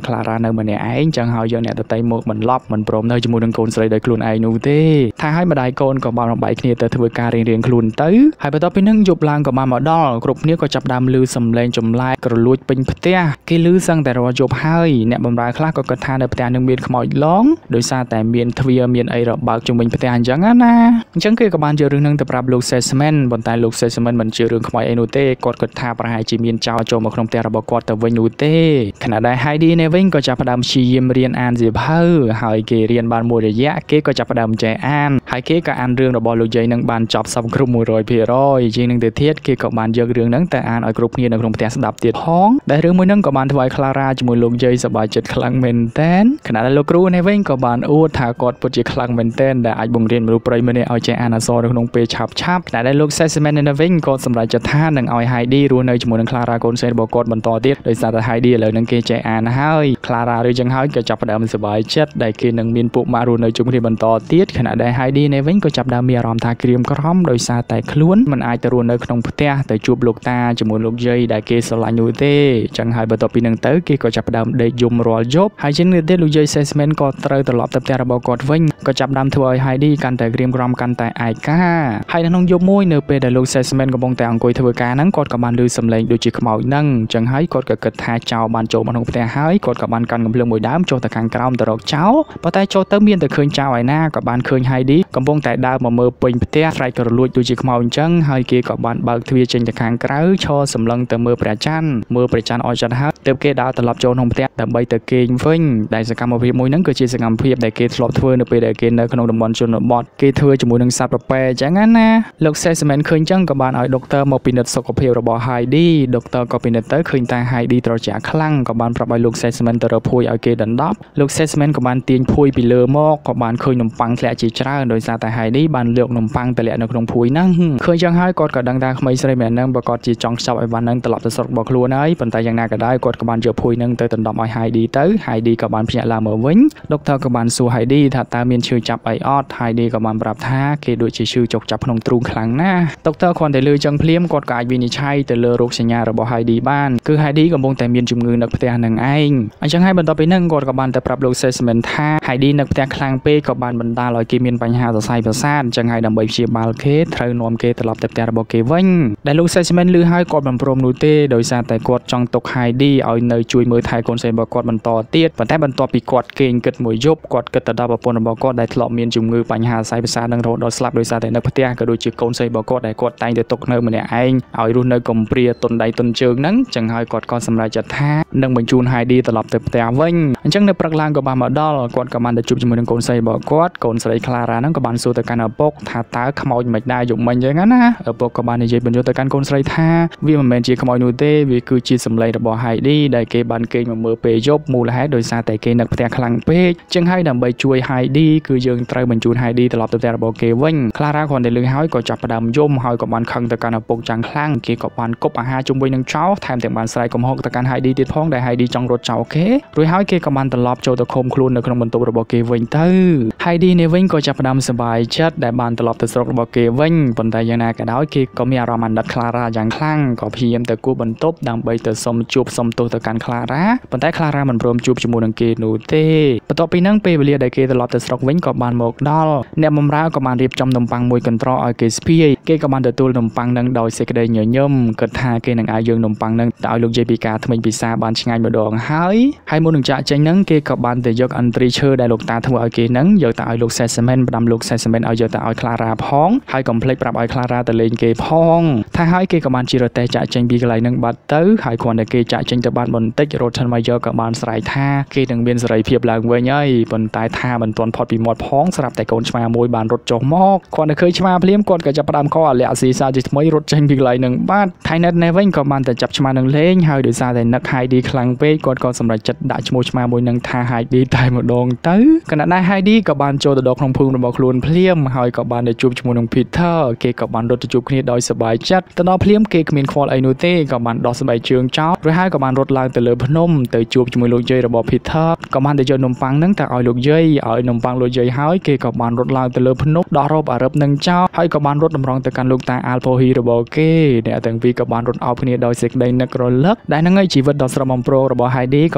ខ្លារ៉ានៅម្នាក់ឯងចឹងហើយយកអ្នកដទៃមកបន្លប់មិនព្រមនៅជាមួយនឹងកូនស្រីដោយខ្លួនឯងនោះទេថាឲ្យម្ដាយកូនក៏បានបំបែកគ្នាទៅធ្វើការរៀងៗខ្លួនទៅហើយបន្ទាប់ពីនឹងយប់ឡើងក៏បានមកដល់គ្រប់គ្នាក៏ចាប់ដើមឮសំឡេងចម្លែកក្រលួចពេញផ្ទះគេឮសឹងតែរាល់យប់ហើយអ្នកបម្រើខ្លះក៏គិតថានៅផ្ទះនឹងមានខ្មោចឡងដោយសារតែមានទ្វារមានអីរបើកជុំវិញផ្ទះអញ្ចឹងណាអញ្ចឹងគេក៏បានយករឿងនឹងទៅប្រាប់លោក Sesman ប៉ុន្តែលោក Sesman មិនជឿរឿងខ្មោចអីនោះទេគាត់គិតថាប្រហែលជាមានចោរចូលមកក្នុងផ្ទះរបស់គាត់ទៅវិញនោះទេខណៈដែល Heidi នៅវិញក៏ចាប់ផ្ដើមព្យាយាមរៀនអានសៀវភៅហើយគេរៀនបានមួយរយៈគេក៏ចាប់ផ្ដើមចេះអានហើយគេក៏អានរឿងរបស់លោកយាយនឹងបានចប់សពគ្រប់ one hundred percent ជាងនឹងទៅទៀតគេក៏បានយករឿងហ្នឹងទៅអានឲ្យគ្រប់គ្នានៅក្នុងផ្ទះស្ដាប់ទៀតផងដែលរឿងមួយហ្នឹងក៏បានធ្វើឲ្យ Clara ជាមួយលោកយាយសប្បាយចិត្តខ្លាំងមែនតើខណៈដែលលោកគ្រូនេះវិញក៏បានអួតថាគាត់ពិតជាខ្លាំងមែនតើដែលអាចបង្រៀនមនុស្សប្រិយម្នាក់ឲ្យចេះអានអក្សរនៅក្នុងពេលឆាប់ឆាប់ខណៈដែលលោក Sesman នៅវិញក៏សម្រេចចិត្តថានឹងឲ្យ Heidi រស់នៅជាមួយនឹង Clara កូនស្រីរបស់គាត់បន្តទៀតដោយសារតែ Heidi ឥឡូវហ្នឹងគេចេះអានហើយ Clara ឬចឹងហើយក៏ចាប់ផ្ដើមសប្បាយចិត្តដែលគេនឹងមានពួកម៉ាក់រស់នៅជុំគ្នាបន្តទៀតខណៈដែល Heidi នេះវិញក៏ចាប់ផ្ដើមមានអារម្មណ៍ថាក្រៀមក្រំដោយសារតែខ្លួនមិនអាចទៅរស់នៅក្នុងផ្ទះទៅជួបលោកតាជាមួយលោកយាយដែលគេស្រឡាញ់នោះទេចឹងហើយបន្ទាប់ពីនឹងទៅគេក៏ចាប់ផ្ដើមដេកយំរាល់យប់ហើយជាងនេះទៀតលោកយាយ Sesman ក៏ត្រូវត្រឡប់ទៅផ្ទះរបស់គាត់វិញក៏ចាប់ផ្ដើមធ្វើឲ្យ Heidi កាន់តែក្រៀមក្រំកាន់តែឯកាហើយនៅក្នុងយប់មួយនៅពេលដែលលោក Sesman កំពុងតែអង្គុយធ្វើការហ្នឹងគាត់ក៏បានឮសំឡេងដូចជាខ្មោចហ្នឹងចឹងហើយគាត់ក៏គិតថាចោរបានចូលមកក្នុងផ្ទះហើយគាត់ក៏បានកាន់កំភ្លើងមួយដើមចុះទៅខាងក្រោមទៅរកចោរប៉ុន្តែចូលទៅមានតែឃើញចោរឯណាក៏បានឃើញ Heidi កំពុងតែដើរមកមើលពេញផ្ទះស្រែកក្រលួចដូចជាខ្មោចអញ្ចឹងហើយគេក៏បានបើកទ្វារចេញទៅខាងក្រៅឈរសម្លឹងទៅមើលព្រះច័ន្ទមើលព្រះច័ន្ទអស់ចិត្តហើយទើបគេដើរត្រឡប់ចូលក្នុងផ្ទះដើម្បីទៅគេងវិញដែលសកម្មភាពមួយហ្នឹងគឺជាសកម្មភាពដែលគេធ្លាប់ធ្វើនៅពេលដែលគេនៅក្នុងតំបន់ជនបទគេធ្វើជាមួយនឹងសត្វប្រពែអញ្ចឹងណាលោក Sesman ឃើញអញ្ចឹងក៏បានឲ្យដុកទ័រមកពិនិត្យសុខភាពរបស់ Heidi ដុកទ័រក៏ពិនិត្យទៅឃើញថា Heidi ត្រជាក់ខ្លាំងក៏បានប្រាប់ឲ្យលោក Sesman ទៅរកភួយឲ្យគេដណ្ដប់លោក Sesman ក៏បានទាញភួយពីលើមកក៏បានឃើញនំប៉័ងធ្លាក់ជាច្រើនដោយសារតែ Heidi បានលើកនំប៉័ងទៅលាក់នៅក្នុងភួយហ្នឹងឃើញចឹងហើយគាត់ក៏ដឹងថាក្មេងស្រីម្នាក់ហ្នឹងប្រកាសជាចង់ខ្ចប់ឲ្យវ៉ាន់ហ្នឹងត្រឡប់ទៅស្រុករបស់ខ្លួនហើយប៉ុន្តែយ៉ាងណាក៏ដោយគាត់ក៏បានយកភួយហ្នឹងទៅដណ្ដប់ឲ្យ Heidi ទៅ Heidi ក៏បានភ្ញាក់ឡើងមកវិញដុកទ័រក៏បានសួរ Heidi ថាតើមានឈឺចាប់អីអត់ Heidi ក៏បានប្រាប់ថាគេដូចជាឈឺចុកចាប់ក្នុងទ្រូងខ្លាំងណាស់ដុកទ័រគ្រាន់តែលើចឹងភ្លាមគាត់ក៏អាចវិនិច្ឆ័យទៅលើរោគសញ្ញារបស់ Heidi បានគឺ Heidi កំពុងតែមានជំងឺនៅផ្ទះនឹងឯងអញ្ចឹងហើយបន្ទាប់ពីហ្នឹងគាត់ក៏បានទៅប្រាប់លោក Sesman ថា Heidi នៅផ្ទះខ្លាំងពេកក៏បានបណ្ដាលឲ្យគេមានបញ្ហាសរសៃប្រសាទអញ្ចឹងហើយដើម្បីព្យាបាលគេត្រូវនាំគេត្រឡប់ទៅផ្ទះរបស់គេវិញដែលលោក Sesman ឮហើយគាត់មិនព្រមនោះទេដោយសារតែគាត់ចង់ទុក Heidi ឲ្យនៅជួយមើលថែកូនស្រីរបស់គាត់បន្តទៀតប៉ុន្តែបន្ទាប់ពីគាត់គេងគិតមួយយប់គាត់គិតទៅដល់ប្រពន្ធរបស់គាត់ដែលធ្លាប់មានជំងឺបញ្ហាសរសៃប្រសាទនឹងរហូតដល់ស្លាប់ដោយសារតែនៅផ្ទះក៏ដូចជាកូនស្រីរបស់គាត់ដែលគាត់តែងតែទុកនៅម្នាក់ឯងឲ្យរស់នៅកំព្រាទុនដៃទុនជើងហ្នឹងអញ្ចឹងហើយគាត់ក៏សម្រេចចិត្តថានឹងបញ្ជូន Heidi ត្រឡប់ទៅផ្ទះវិញអញ្ចឹងនៅព្រឹកឡើងក៏បានមកដល់គាត់ក៏បានទៅជួបជាមួយនឹងកូនស្រីរបស់គាត់កូនស្រី Clara ហ្នឹងក៏បានសួរទៅកាន់ឪពុកថាតើខ្មោចមិនដែរយប់មិញអញ្ចឹងណាឪពុកក៏បាននិយាយបញ្យល់ទៅកាន់កូនស្រីថាវាមិនមែនជាខ្មោចនោះទេវាគឺជាសម្លេងរបស់ Heidi ដែលគេបានគេងមកមើលពេលយប់មូលហេតុដោយសារតែគេនៅផ្ទះខ្លាំងពេកអញ្ចឹងហើយដើម្បីជួយ Heidi គឺយើងត្រូវបញ្ជូន Heidi ត្រឡប់ទៅផ្ទះរបស់គេវិញ Clara គ្រាន់តែលឺហើយក៏ចាប់ផ្ដើមយំហើយក៏បានខឹងទៅកាន់ឪពុកយ៉ាងខ្លាំងគេក៏បានគប់អាហារជុំវិញនឹងចោលថែមទាំងបានស្រែកកំហុសទៅកាន់ Heidi ទៀតផងដែល Heidi ចង់រត់ចោលគេរួចហើយគេក៏បានត្រឡប់ចូលទៅឃុំខ្លួននៅក្នុងបន្ទប់របស់គេវិញទៅ Heidi នេះវិញក៏ចាប់ផ្ដើមសប្បាយចិត្តដែលបានត្រឡប់ទៅស្រុករបស់គេវិញប៉ុន្តែយ៉ាងណាក៏ដោយគេក៏មានអារម្មណ៍អាណិត Clara យ៉ាងខ្លាំងក៏ព្យាយាមទៅគូសបន្ទប់ដើម្បីទៅសុំជួបសុំទោសទៅកាន់ Clara ប៉ុន្តែ Clara មិនព្រមជួបជាមួយនឹងគេនោះទេបន្ទាប់ពីហ្នឹងពេលវេលាដែលគេត្រឡប់ទៅស្រុកវិញក៏បានមកដល់អ្នកបម្រើក៏បានរៀបចំនំប៉័ងមួយកន្ត្រកឲ្យគេស្ពាយគេក៏បានទទួលនំប៉័ងហ្នឹងដោយសេចក្តីញញឹមគិតថាគេនឹងអាចយកនំប៉័ងហ្នឹងទៅឲ្យលោកយាយពីការថ្មិញពិសាបានឆ្ងាញ់ម្ដងហើយហើយមុននឹងចាក់ចេញហ្នឹងគេក៏បានទៅយកអន្ត្រីឈើដែលលោកតាធ្វើឲ្យគេហ្នឹងយកទៅឲ្យលោក Sesman ផ្ដាំលោក Sesman ឲ្យយកទៅឲ្យ Clara ផងហើយកុំភ្លេចប្រាប់ឲ្យ Clara ទៅលេងគេផងថាហើយគេក៏បានជិះរទេះចាក់ចេញពីកន្លែងហ្នឹងបាត់ទៅហើយគ្រាន់តែគេចាក់ចេញទៅបានបន្តិច Rotten Mayer ក៏បានស្រែកថាគេនឹងមានសេរីភាពឡើងវិញហើយប៉ុន្តែថាមិនទាន់ផុតពីមាត់ផងស្រាប់តែកូនឆ្មាមួយបានរត់ចុះមកគាត់នៅឃើញឆ្មាភ្លាមគាត់ក៏ចាប់ផ្ដើមខកអាលាក់ស៊ីសាជាថ្មីរត់ចេញពីកន្លែងហ្នឹងបាត់ថៃណិតនេះវិញក៏បានតែចាប់ឆ្មានឹងលេងហើយដោយសារតែនឹក Heidi ខ្លាំងពេកគាត់ក៏សម្រេចចិត្តដាក់ឈ្មោះឆ្មាមួយនឹងថា Heidi តែម្ដងទៅខណៈដែល Heidi ក៏បានចូលទៅដល់ក្នុងភូមិរបស់ខ្លួនភ្លាមហើយក៏បានទៅជួបជាមួយនឹង Peter គេក៏បានរត់ទៅជួបគ្នាដោយសប្បាយចិត្តទៅដល់ភ្លាមគេគ្មានខ្វល់អីនោះទេក៏បានដោះស្បែកជើងចោលរួចហើយក៏បានរត់ឡើងទៅលើភ្នំទៅជួបជាមួយលោកយាយរបស់ Peter ក៏បានទៅយកនំប៉័ងហ្នឹងទៅឲ្យលោកយាយឲ្យនំប៉័ងលោកយាយហើយគេក៏បានរត់ឡើងទៅលើភ្នំដោះរ៉ូបអារឹបនឹងចោលហើយក៏បានរត់តម្រង់ទៅកាន់លោកតា Alpohi របស់គេអ្នកទាំងពីរក៏បានរត់អោបគ្នាដោយសេចក្តីនឹករលឹកដែលហ្នឹងហើយជីវិតដ៏ស្រស់បំព្រងរបស់ Heidi ក៏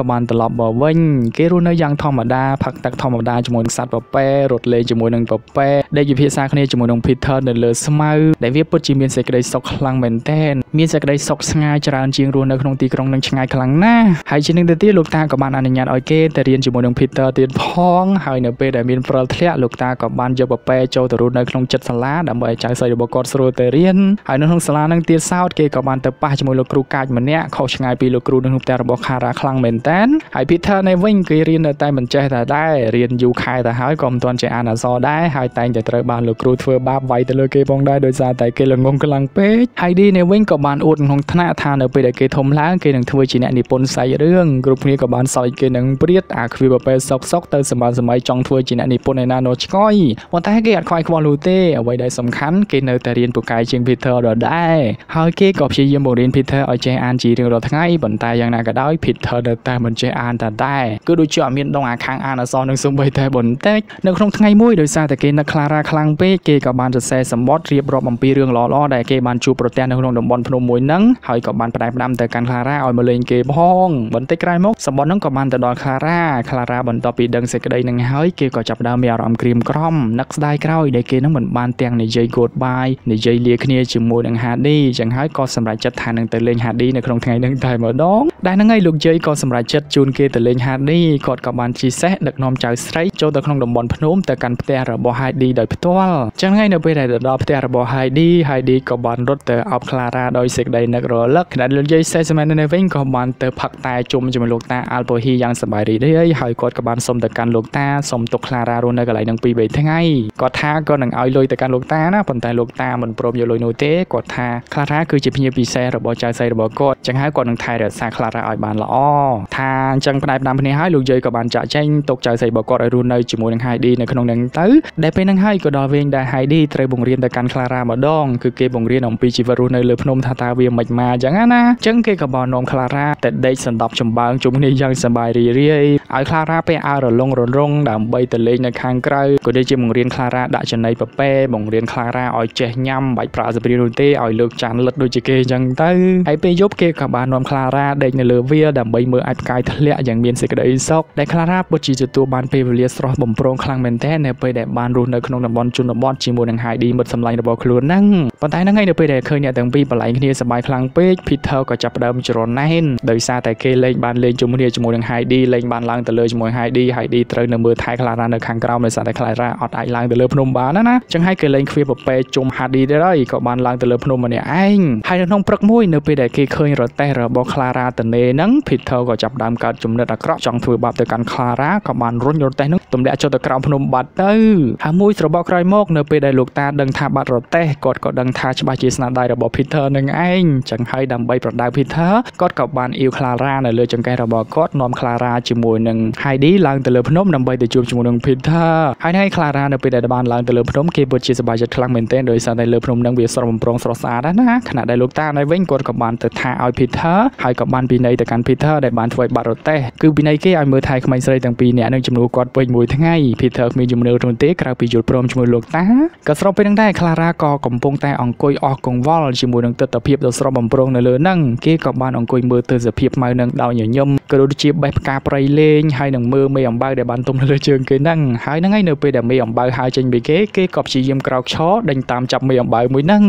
ក៏បានត្រឡប់មកវិញគេរស់នៅយ៉ាងធម្មតាផឹកទឹកធម្មតាជាមួយនឹងសត្វពពែរត់លេងជាមួយនឹងពពែដេកពិភាក្សាគ្នាជាមួយនឹង Peter នៅលើស្មៅដែលវាពិតជាមានសេចក្តីសុខខ្លាំងមែនទែនមានសេចក្តីសុខស្ងាយច្រើនជាងរស់នៅក្នុងទីក្រុងនឹងឆ្ងាយខ្លាំងណាស់ហើយជានឹងទៅទៀតលោកតាក៏បានអនុញ្ញាតឲ្យគេទៅរៀនជាមួយនឹង Peter ទៀតផងហើយនៅពេលដែលមានព្រិលធ្លាក់លោកតាក៏បានយកពពែចូលទៅរស់នៅក្នុងចិត្តសាលាដើម្បីឲ្យចៅស្រីរបស់គាត់ស្រួលទៅរៀនហើយនៅក្នុងសាលានឹងទៀតសោតគេក៏បានទៅប៉ះជាមួយលោកគ្រូកាចម្នាក់ខុសឆ្ងាយពីលោកគ្រូនៅក្នុងផ្ទះរបស់ Clara ខ្លាំងមែនតើហើយ Peter នៅវិញគេរៀននៅតែមិនចេះតែដែររៀនយូរខែទៅហើយក៏មិនទាន់ចេះអានអក្សរដែរហើយតែងតែត្រូវបានលោកគ្រូធ្វើបាបវាយទៅលើគេផងដែរដោយសារតែគេល្ងងខ្លាំងពេកហើយ Heidi នៅវិញក៏បានអួតក្នុងថ្នាក់ថានៅពេលដែលគេធំឡើងគេនឹងធ្វើជាអ្នកនិពន្ធសាច់រឿងគ្រប់គ្នាក៏បានសើចគេនឹងព្រាតអាគ្វីបពេលសុកសុកទៅសម្បានសម័យចង់ធ្វើជាអ្នកនិពន្ធឯណានោះឆ្កយប៉ុន្តែគេអត់ខ្វាយខ្វល់នោះទេអ្វីដែលសំខាន់គេនៅតែរៀនពូកែជាង Peter ដដែលហើយគេក៏ព្យាយាមបង្រៀន Peter ឲ្យចេះអានជារៀងរាល់ថ្ងៃប៉ុន្តែយ៉ាងណាក៏ដោយ Peter នៅតែមិនចេះអានតែដែរគឺដូចជាអត់មានដងអាខាងអានអក្សរនឹងសូម្បីតែបន្តិចនៅក្នុងថ្ងៃមួយដោយសារតែគេនឹក Clara ខ្លាំងពេកគេក៏បានសរសេរសម្បត្តិរៀបរាប់អំពីរឿងល្អៗដែលគេបានជួបប្រទះនៅក្នុងតំបន់ភ្នំមួយហ្នឹងហើយក៏បានផ្ដាច់ផ្ដាំទៅកាន់ Clara ឲ្យមកលេងគេផងបន្តិចក្រោយមកសម្បត្តិហ្នឹងក៏បានទៅដល់ Clara Clara បន្ទាប់ពីដឹងសេចក្តីហ្នឹងហើយគេក៏ចាប់ផ្ដើមមានអារម្មណ៍ក្រៀមក្រំនឹកស្ដាយក្រោយដែលគេហ្នឹងមិនបានទាំងនិយាយ goodbye និយាយលាគ្នាជាមួយនឹង Heidi ចឹងហើយក៏សម្រេចចិត្តថានឹងទៅលេង Heidi នៅក្នុងថ្ងៃហ្នឹងតែម្ដងដែលហ្នឹងហើយលោកយាយក៏សម្រេចចិត្តជូនគេទៅលេង Heidi គាត់ក៏បានជិះសេះដឹកនាំចៅស្រីចូលទៅក្នុងតំបន់ភ្នំទៅកាន់ផ្ទះរបស់ Heidi ដោយផ្ទាល់ចឹងហើយនៅពេលដែលទៅដល់ផ្ទះរបស់ Heidi Heidi ក៏បានរត់ទៅអោប Clara ដោយសេចក្តីនឹករលឹកខណៈលោកយាយសេះសម័យនៅវិញក៏បានទៅផឹកតែជុំជាមួយលោកតា Alpohi យ៉ាងសប្បាយរីករាយហើយគាត់ក៏បានសុំទៅកាន់លោកតាសុំទុក Clara រស់នៅកន្លែងហ្នឹងពីរបីថ្ងៃគាត់ថាគាត់នឹងឲ្យលុយទៅកាន់លោកតាណាប៉ុន្តែលោកតាមិនព្រមយកលុយនោះទេគាត់ថា Clara គឺជាភ្ញៀវពិសេសរបស់ចៅស្រីរបស់គាត់ចឹងហើយគាត់នឹងថែរក្សា Clara ឲ្យបានល្អថាអញ្ចឹងផ្ដាច់ផ្ដាំគ្នាហើយលោកយាយក៏បានចាក់ចែងទុកចៅស្រីរបស់គាត់ឲ្យរស់នៅជាមួយនឹង Heidi នៅក្នុងហ្នឹងទៅដែលពេលហ្នឹងហើយក៏ដល់វេងដែល Heidi ត្រូវបង្រៀនទៅកាន់ Clara ម្ដងគឺគេបង្រៀនអំពីជីវិតរស់នៅលើភ្នំថាតើវាមិនមកអញ្ចឹងណាអញ្ចឹងគេក៏បាននាំ Clara ទៅដេកសន្តាប់ចម្បើងជុំគ្នាយ៉ាងសប្បាយរីករាយឲ្យ Clara ពេលអាវរលុងរលុងដើម្បីទៅលេងនៅខាងក្រៅក៏ដូចជាបង្រៀន Clara ដាក់ចំណីពពែបង្រៀន Clara ឲ្យចេះញ៉ាំបាច់ប្រើសព្រានោះទេឲ្យលើកចានលិតដូចជាគេអញ្ចឹងទៅហើយពេលយប់គេក៏បាននាំ Clara ដេកនៅលើវាដើម្បីមើលអាចផ្កាយធ្លាក់យ៉ាងមានសេចក្តីសុខដែល Clara ពិតជាទទួលបានពេលវេលាស្រស់បំព្រងខ្លាំងមែនទែននៅពេលដែលបានរស់នៅក្នុងតំបន់ជនបទជាមួយនឹង Heidi មិត្តសម្លាញ់របស់ខ្លួនហ្នឹងប៉ុន្តែហ្នឹងហើយនៅពេលដែលឃើញអ្នកទាំងពីរបលែងគ្នាសប្បាយខ្លាំងពេក Peter ក៏ចាប់ផ្ដើមច្រណែនដោយសារតែគេលេងបានលេងជុំគ្នាជាមួយនឹង Heidi លេងបានឡើងទៅលើជាមួយ Heidi Heidi ត្រូវនៅមើលថែ Clara នៅខាងក្រោមដោយសារតែ Clara អត់អាចឡើងទៅលើភ្នំបានណាណាចឹងហើយគេលេងខ្វាពពែជុំ Heidi ទៅហើយក៏បានឡើងទៅលើភ្នំម្នាក់ឯងហើយនៅក្នុងព្រឹកមួយនៅពេលដែលគេឃើញរទេះរបស់ Clara តនេហ្នឹង Peter ក៏ចាប់ផ្ដើមកើតជំនិតអាក្រក់ចង់ធ្វើបាបទៅកាន់ Clara ក៏បានរុញរទេះហ្នឹងទម្លាក់ចុះទៅក្រោមភ្នំបាត់ទៅហើយមួយស្របក្រោយមកនៅពេលដែលលោកតាដឹងថាបាត់រទេះគាត់ក៏ដឹងថាច្បាស់ជាស្នាដៃរបស់ Peter នឹងឯងចឹងហើយដើម្បីប្រដៅ Peter គាត់ក៏បានអៀវ Clara នៅលើចង្កេះរបស់គាត់នាំ Clara ជាមួយនឹង Heidi ឡើងទៅលើភ្នំដើម្បីទៅជួបជាមួយនឹង Peter ហើយហើយ Clara នៅពេលដែលបានឡើងទៅលើភ្នំគេពិតជាសប្បាយចិត្តខ្លាំងមែនទែនដោយសារតែលើភ្នំហ្នឹងវាស្រស់បំព្រងស្រស់ស្អាតណាស់ខណៈដែលលោកតានៅវិញគាត់ក៏បានទៅថាឲ្យ Peter ហើយក៏បានពិន័យទៅកាន់ Peter ដែលបានធ្វើឲ្យបាត់រទេះគឺពិន័យគេឲ្យមើលថែក្មេងស្រីទាំងពីរនាក់នឹងជំនួសគាត់ពេញមួយថ្ងៃ Peter គ្មានជំនឿនោះទេក្រៅពីយល់ព្រមជាមួយលោកតាក៏ស្របពេលហ្នឹងដែរ Clara ក៏កំពុងតែអង្គុយអស់កង្វល់ជាមួយនឹងទស្សនវិជ្ជាដ៏ស្រស់បំព្រងនៅលើហ្នឹងគេក៏បានអង្គុយមើលទស្សនវិជ្ជាខ្មៅហ្នឹងដោយញញឹមក៏ដូចជាបេះផ្កាព្រៃលេងហើយនឹងមើលមេអំបៅដែលបានទុំនៅលើជើងគេហ្នឹងហើយហ្នឹងហើយនៅពេលដែលមេអំបៅហើរចេញពីគេគេក៏ព្យាយាមក្រោកឈរដេញតាមចាប់មេអំបៅមួយហ្នឹង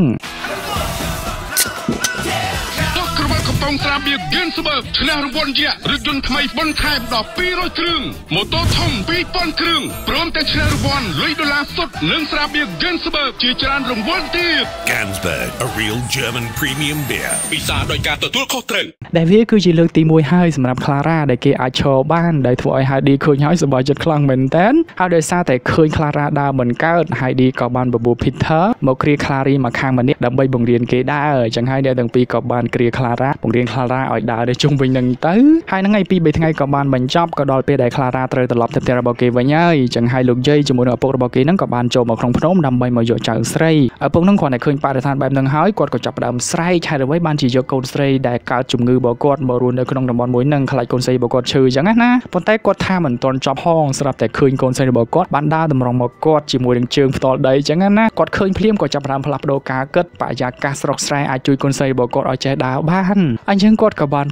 កំស្រាបៀ Gensberg ឈ្នះរង្វាន់យក្សរថយន្តថ្មីបន្ថែមដល់ពីររយគ្រឿងម៉ូតូធំពីរពាន់គ្រឿងព្រមទាំងឈ្នះរង្វាន់លុយដុល្លារសុទ្ធនិងស្រាបៀ Gensberg ជាច្រើនរង្វាន់ទៀត Gensberg, a real German premium beer ពិសាដោយការទទួលខុសត្រូវដែលវាគឺជាលើកទីមួយហើយសម្រាប់ Clara ដែលគេអាចឈរបានដែលធ្វើឲ្យ Heidi ឃើញហើយសប្បាយចិត្តខ្លាំងមែនតើហើយដោយសារតែឃើញ Clara ដើរមិនកើត Heidi ក៏បានបបួល Peter មកគ្រា Clara មកខាងម្នាក់ដើម្បីបង្រៀនគេដើរចឹងហើយអ្នកទាំងពីរក៏បានគ្រា Clara បង្រៀន Clara ឲ្យដើរទៅជុំវិញនឹងទៅហើយហ្នឹងហើយពីរបីថ្ងៃក៏បានបញ្ចប់ក៏ដល់ពេលដែល Clara ត្រូវត្រឡប់ទៅផ្ទះរបស់គេវិញហើយចឹងហើយលោកយាយជាមួយនឹងឪពុករបស់គេហ្នឹងក៏បានចូលមកក្នុងភ្នំដើម្បីមកយកចៅស្រីឪពុកហ្នឹងគ្រាន់តែឃើញបរិស្ថានបែបហ្នឹងហើយគាត់ក៏ចាប់ផ្ដើមស្រែកហេតុអ្វីបានជាយកកូនស្រីដែលកើតជំងឺរបស់គាត់មករស់នៅក្នុងតំបន់មួយហ្នឹងខ្លាចកូនស្រីរបស់គាត់ឈឺចឹងណាប៉ុន្តែគាត់ថាមិនទាន់ចប់ហងស្រាប់តែឃើញកូនស្រីរបស់គាត់បានដើរតម្រង់មកគាត់ជាមួយនឹងជើងផ្ទាល់ដីចឹងណាគាត់ឃើញភ្លាមក៏ចាប់ផ្ដើមផ្លាស់ប្ដូរការគិតបរិយាកាសស្រុកស្រែអាចជួយកូនស្រីរបស់គាត់ឲ្យចេះដើរបានអញ្ចឹងគាត់ក៏បាន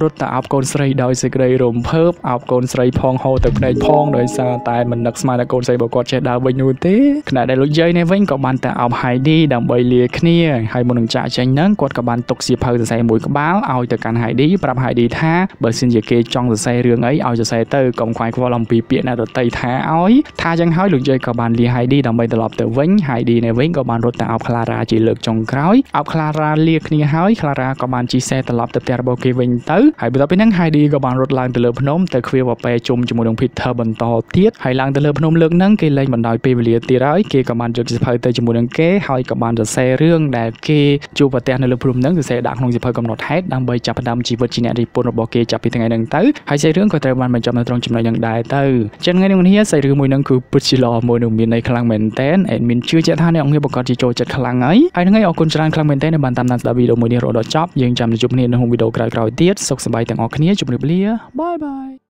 រត់ទៅអោបកូនស្រីដោយសេចក្តីរំភើបអោបកូនស្រីផងហូរទៅភ្នែកផងដោយសារតែមិននឹកស្មានថាកូនស្រីរបស់គាត់ចេះដើរវិញនោះទេខណៈដែលលោកយាយនេះវិញក៏បានទៅអោប Heidi ដើម្បីលាគ្នាហើយមុននឹងចាក់ចេញហ្នឹងគាត់ក៏បានទុកសៀវភៅសរសេរមួយក្បាលឲ្យទៅកាន់ Heidi ប្រាប់ Heidi ថាបើសិនជាគេចង់សរសេររឿងអីឲ្យសរសេរទៅកុំខ្វាយខ្វល់អំពីពាក្យអ្នកដទៃថាឲ្យថាចឹងហើយលោកយាយក៏បានលា Heidi ដើម្បីត្រឡប់ទៅវិញ Heidi នេះវិញក៏បានរត់ទៅអោប Clara ជាលើកចុងក្រោយអោប Clara លាគ្នាហើយ Clara ក៏បានជិះសេះត្រឡប់ទៅផ្ទះរបស់គេវិញទៅហើយបន្ទាប់ពីហ្នឹង Heidi ក៏បានរត់ឡើងទៅលើភ្នំទៅឃ្វាវប៉ែជុំជាមួយនឹង Peter បន្តទៀតហើយឡើងទៅលើភ្នំលើកហ្នឹងគេលែងបណ្ដោយពេលវេលាទៀតហើយគេក៏បានយកសៀវភៅទៅជាមួយនឹងគេហើយក៏បានសរសេររឿងដែលគេជួបប្រទះនៅលើភ្នំហ្នឹងសរសេរដាក់ក្នុងសៀវភៅកំណត់ហេតុដើម្បីចាប់ផ្ដើមជីវិតជាអ្នកនិពន្ធរបស់គេចាប់ពីថ្ងៃហ្នឹងទៅហើយសាច់រឿងក៏ត្រូវបានបញ្ចប់នៅត្រង់ចំណុចហ្នឹងដែរទៅចឹងថ្ងៃនេះនេះសាច់រឿងមួយហ្នឹងគឺពិតជាល្អមួយនឹងមានន័យខ្លាំងមែនតើអេដមីនជឿជាក់ថាអ្នកអង្គប្រកាសជាចូលចិត្តខ្លាំងហើយហើយថ្ងៃអរគុណច្រើនខ្លាំងមែនតើដែលបានតាមដានស្ដាប់វីដេអូមួយនេះរហូតដល់ចប់យើងចាំជួបគ្នានៅក្នុងវីដេអូក្រោយៗទៀតសុខសប្បាយទាំងអស់គ្នាជម្រាបលាបាយបាយ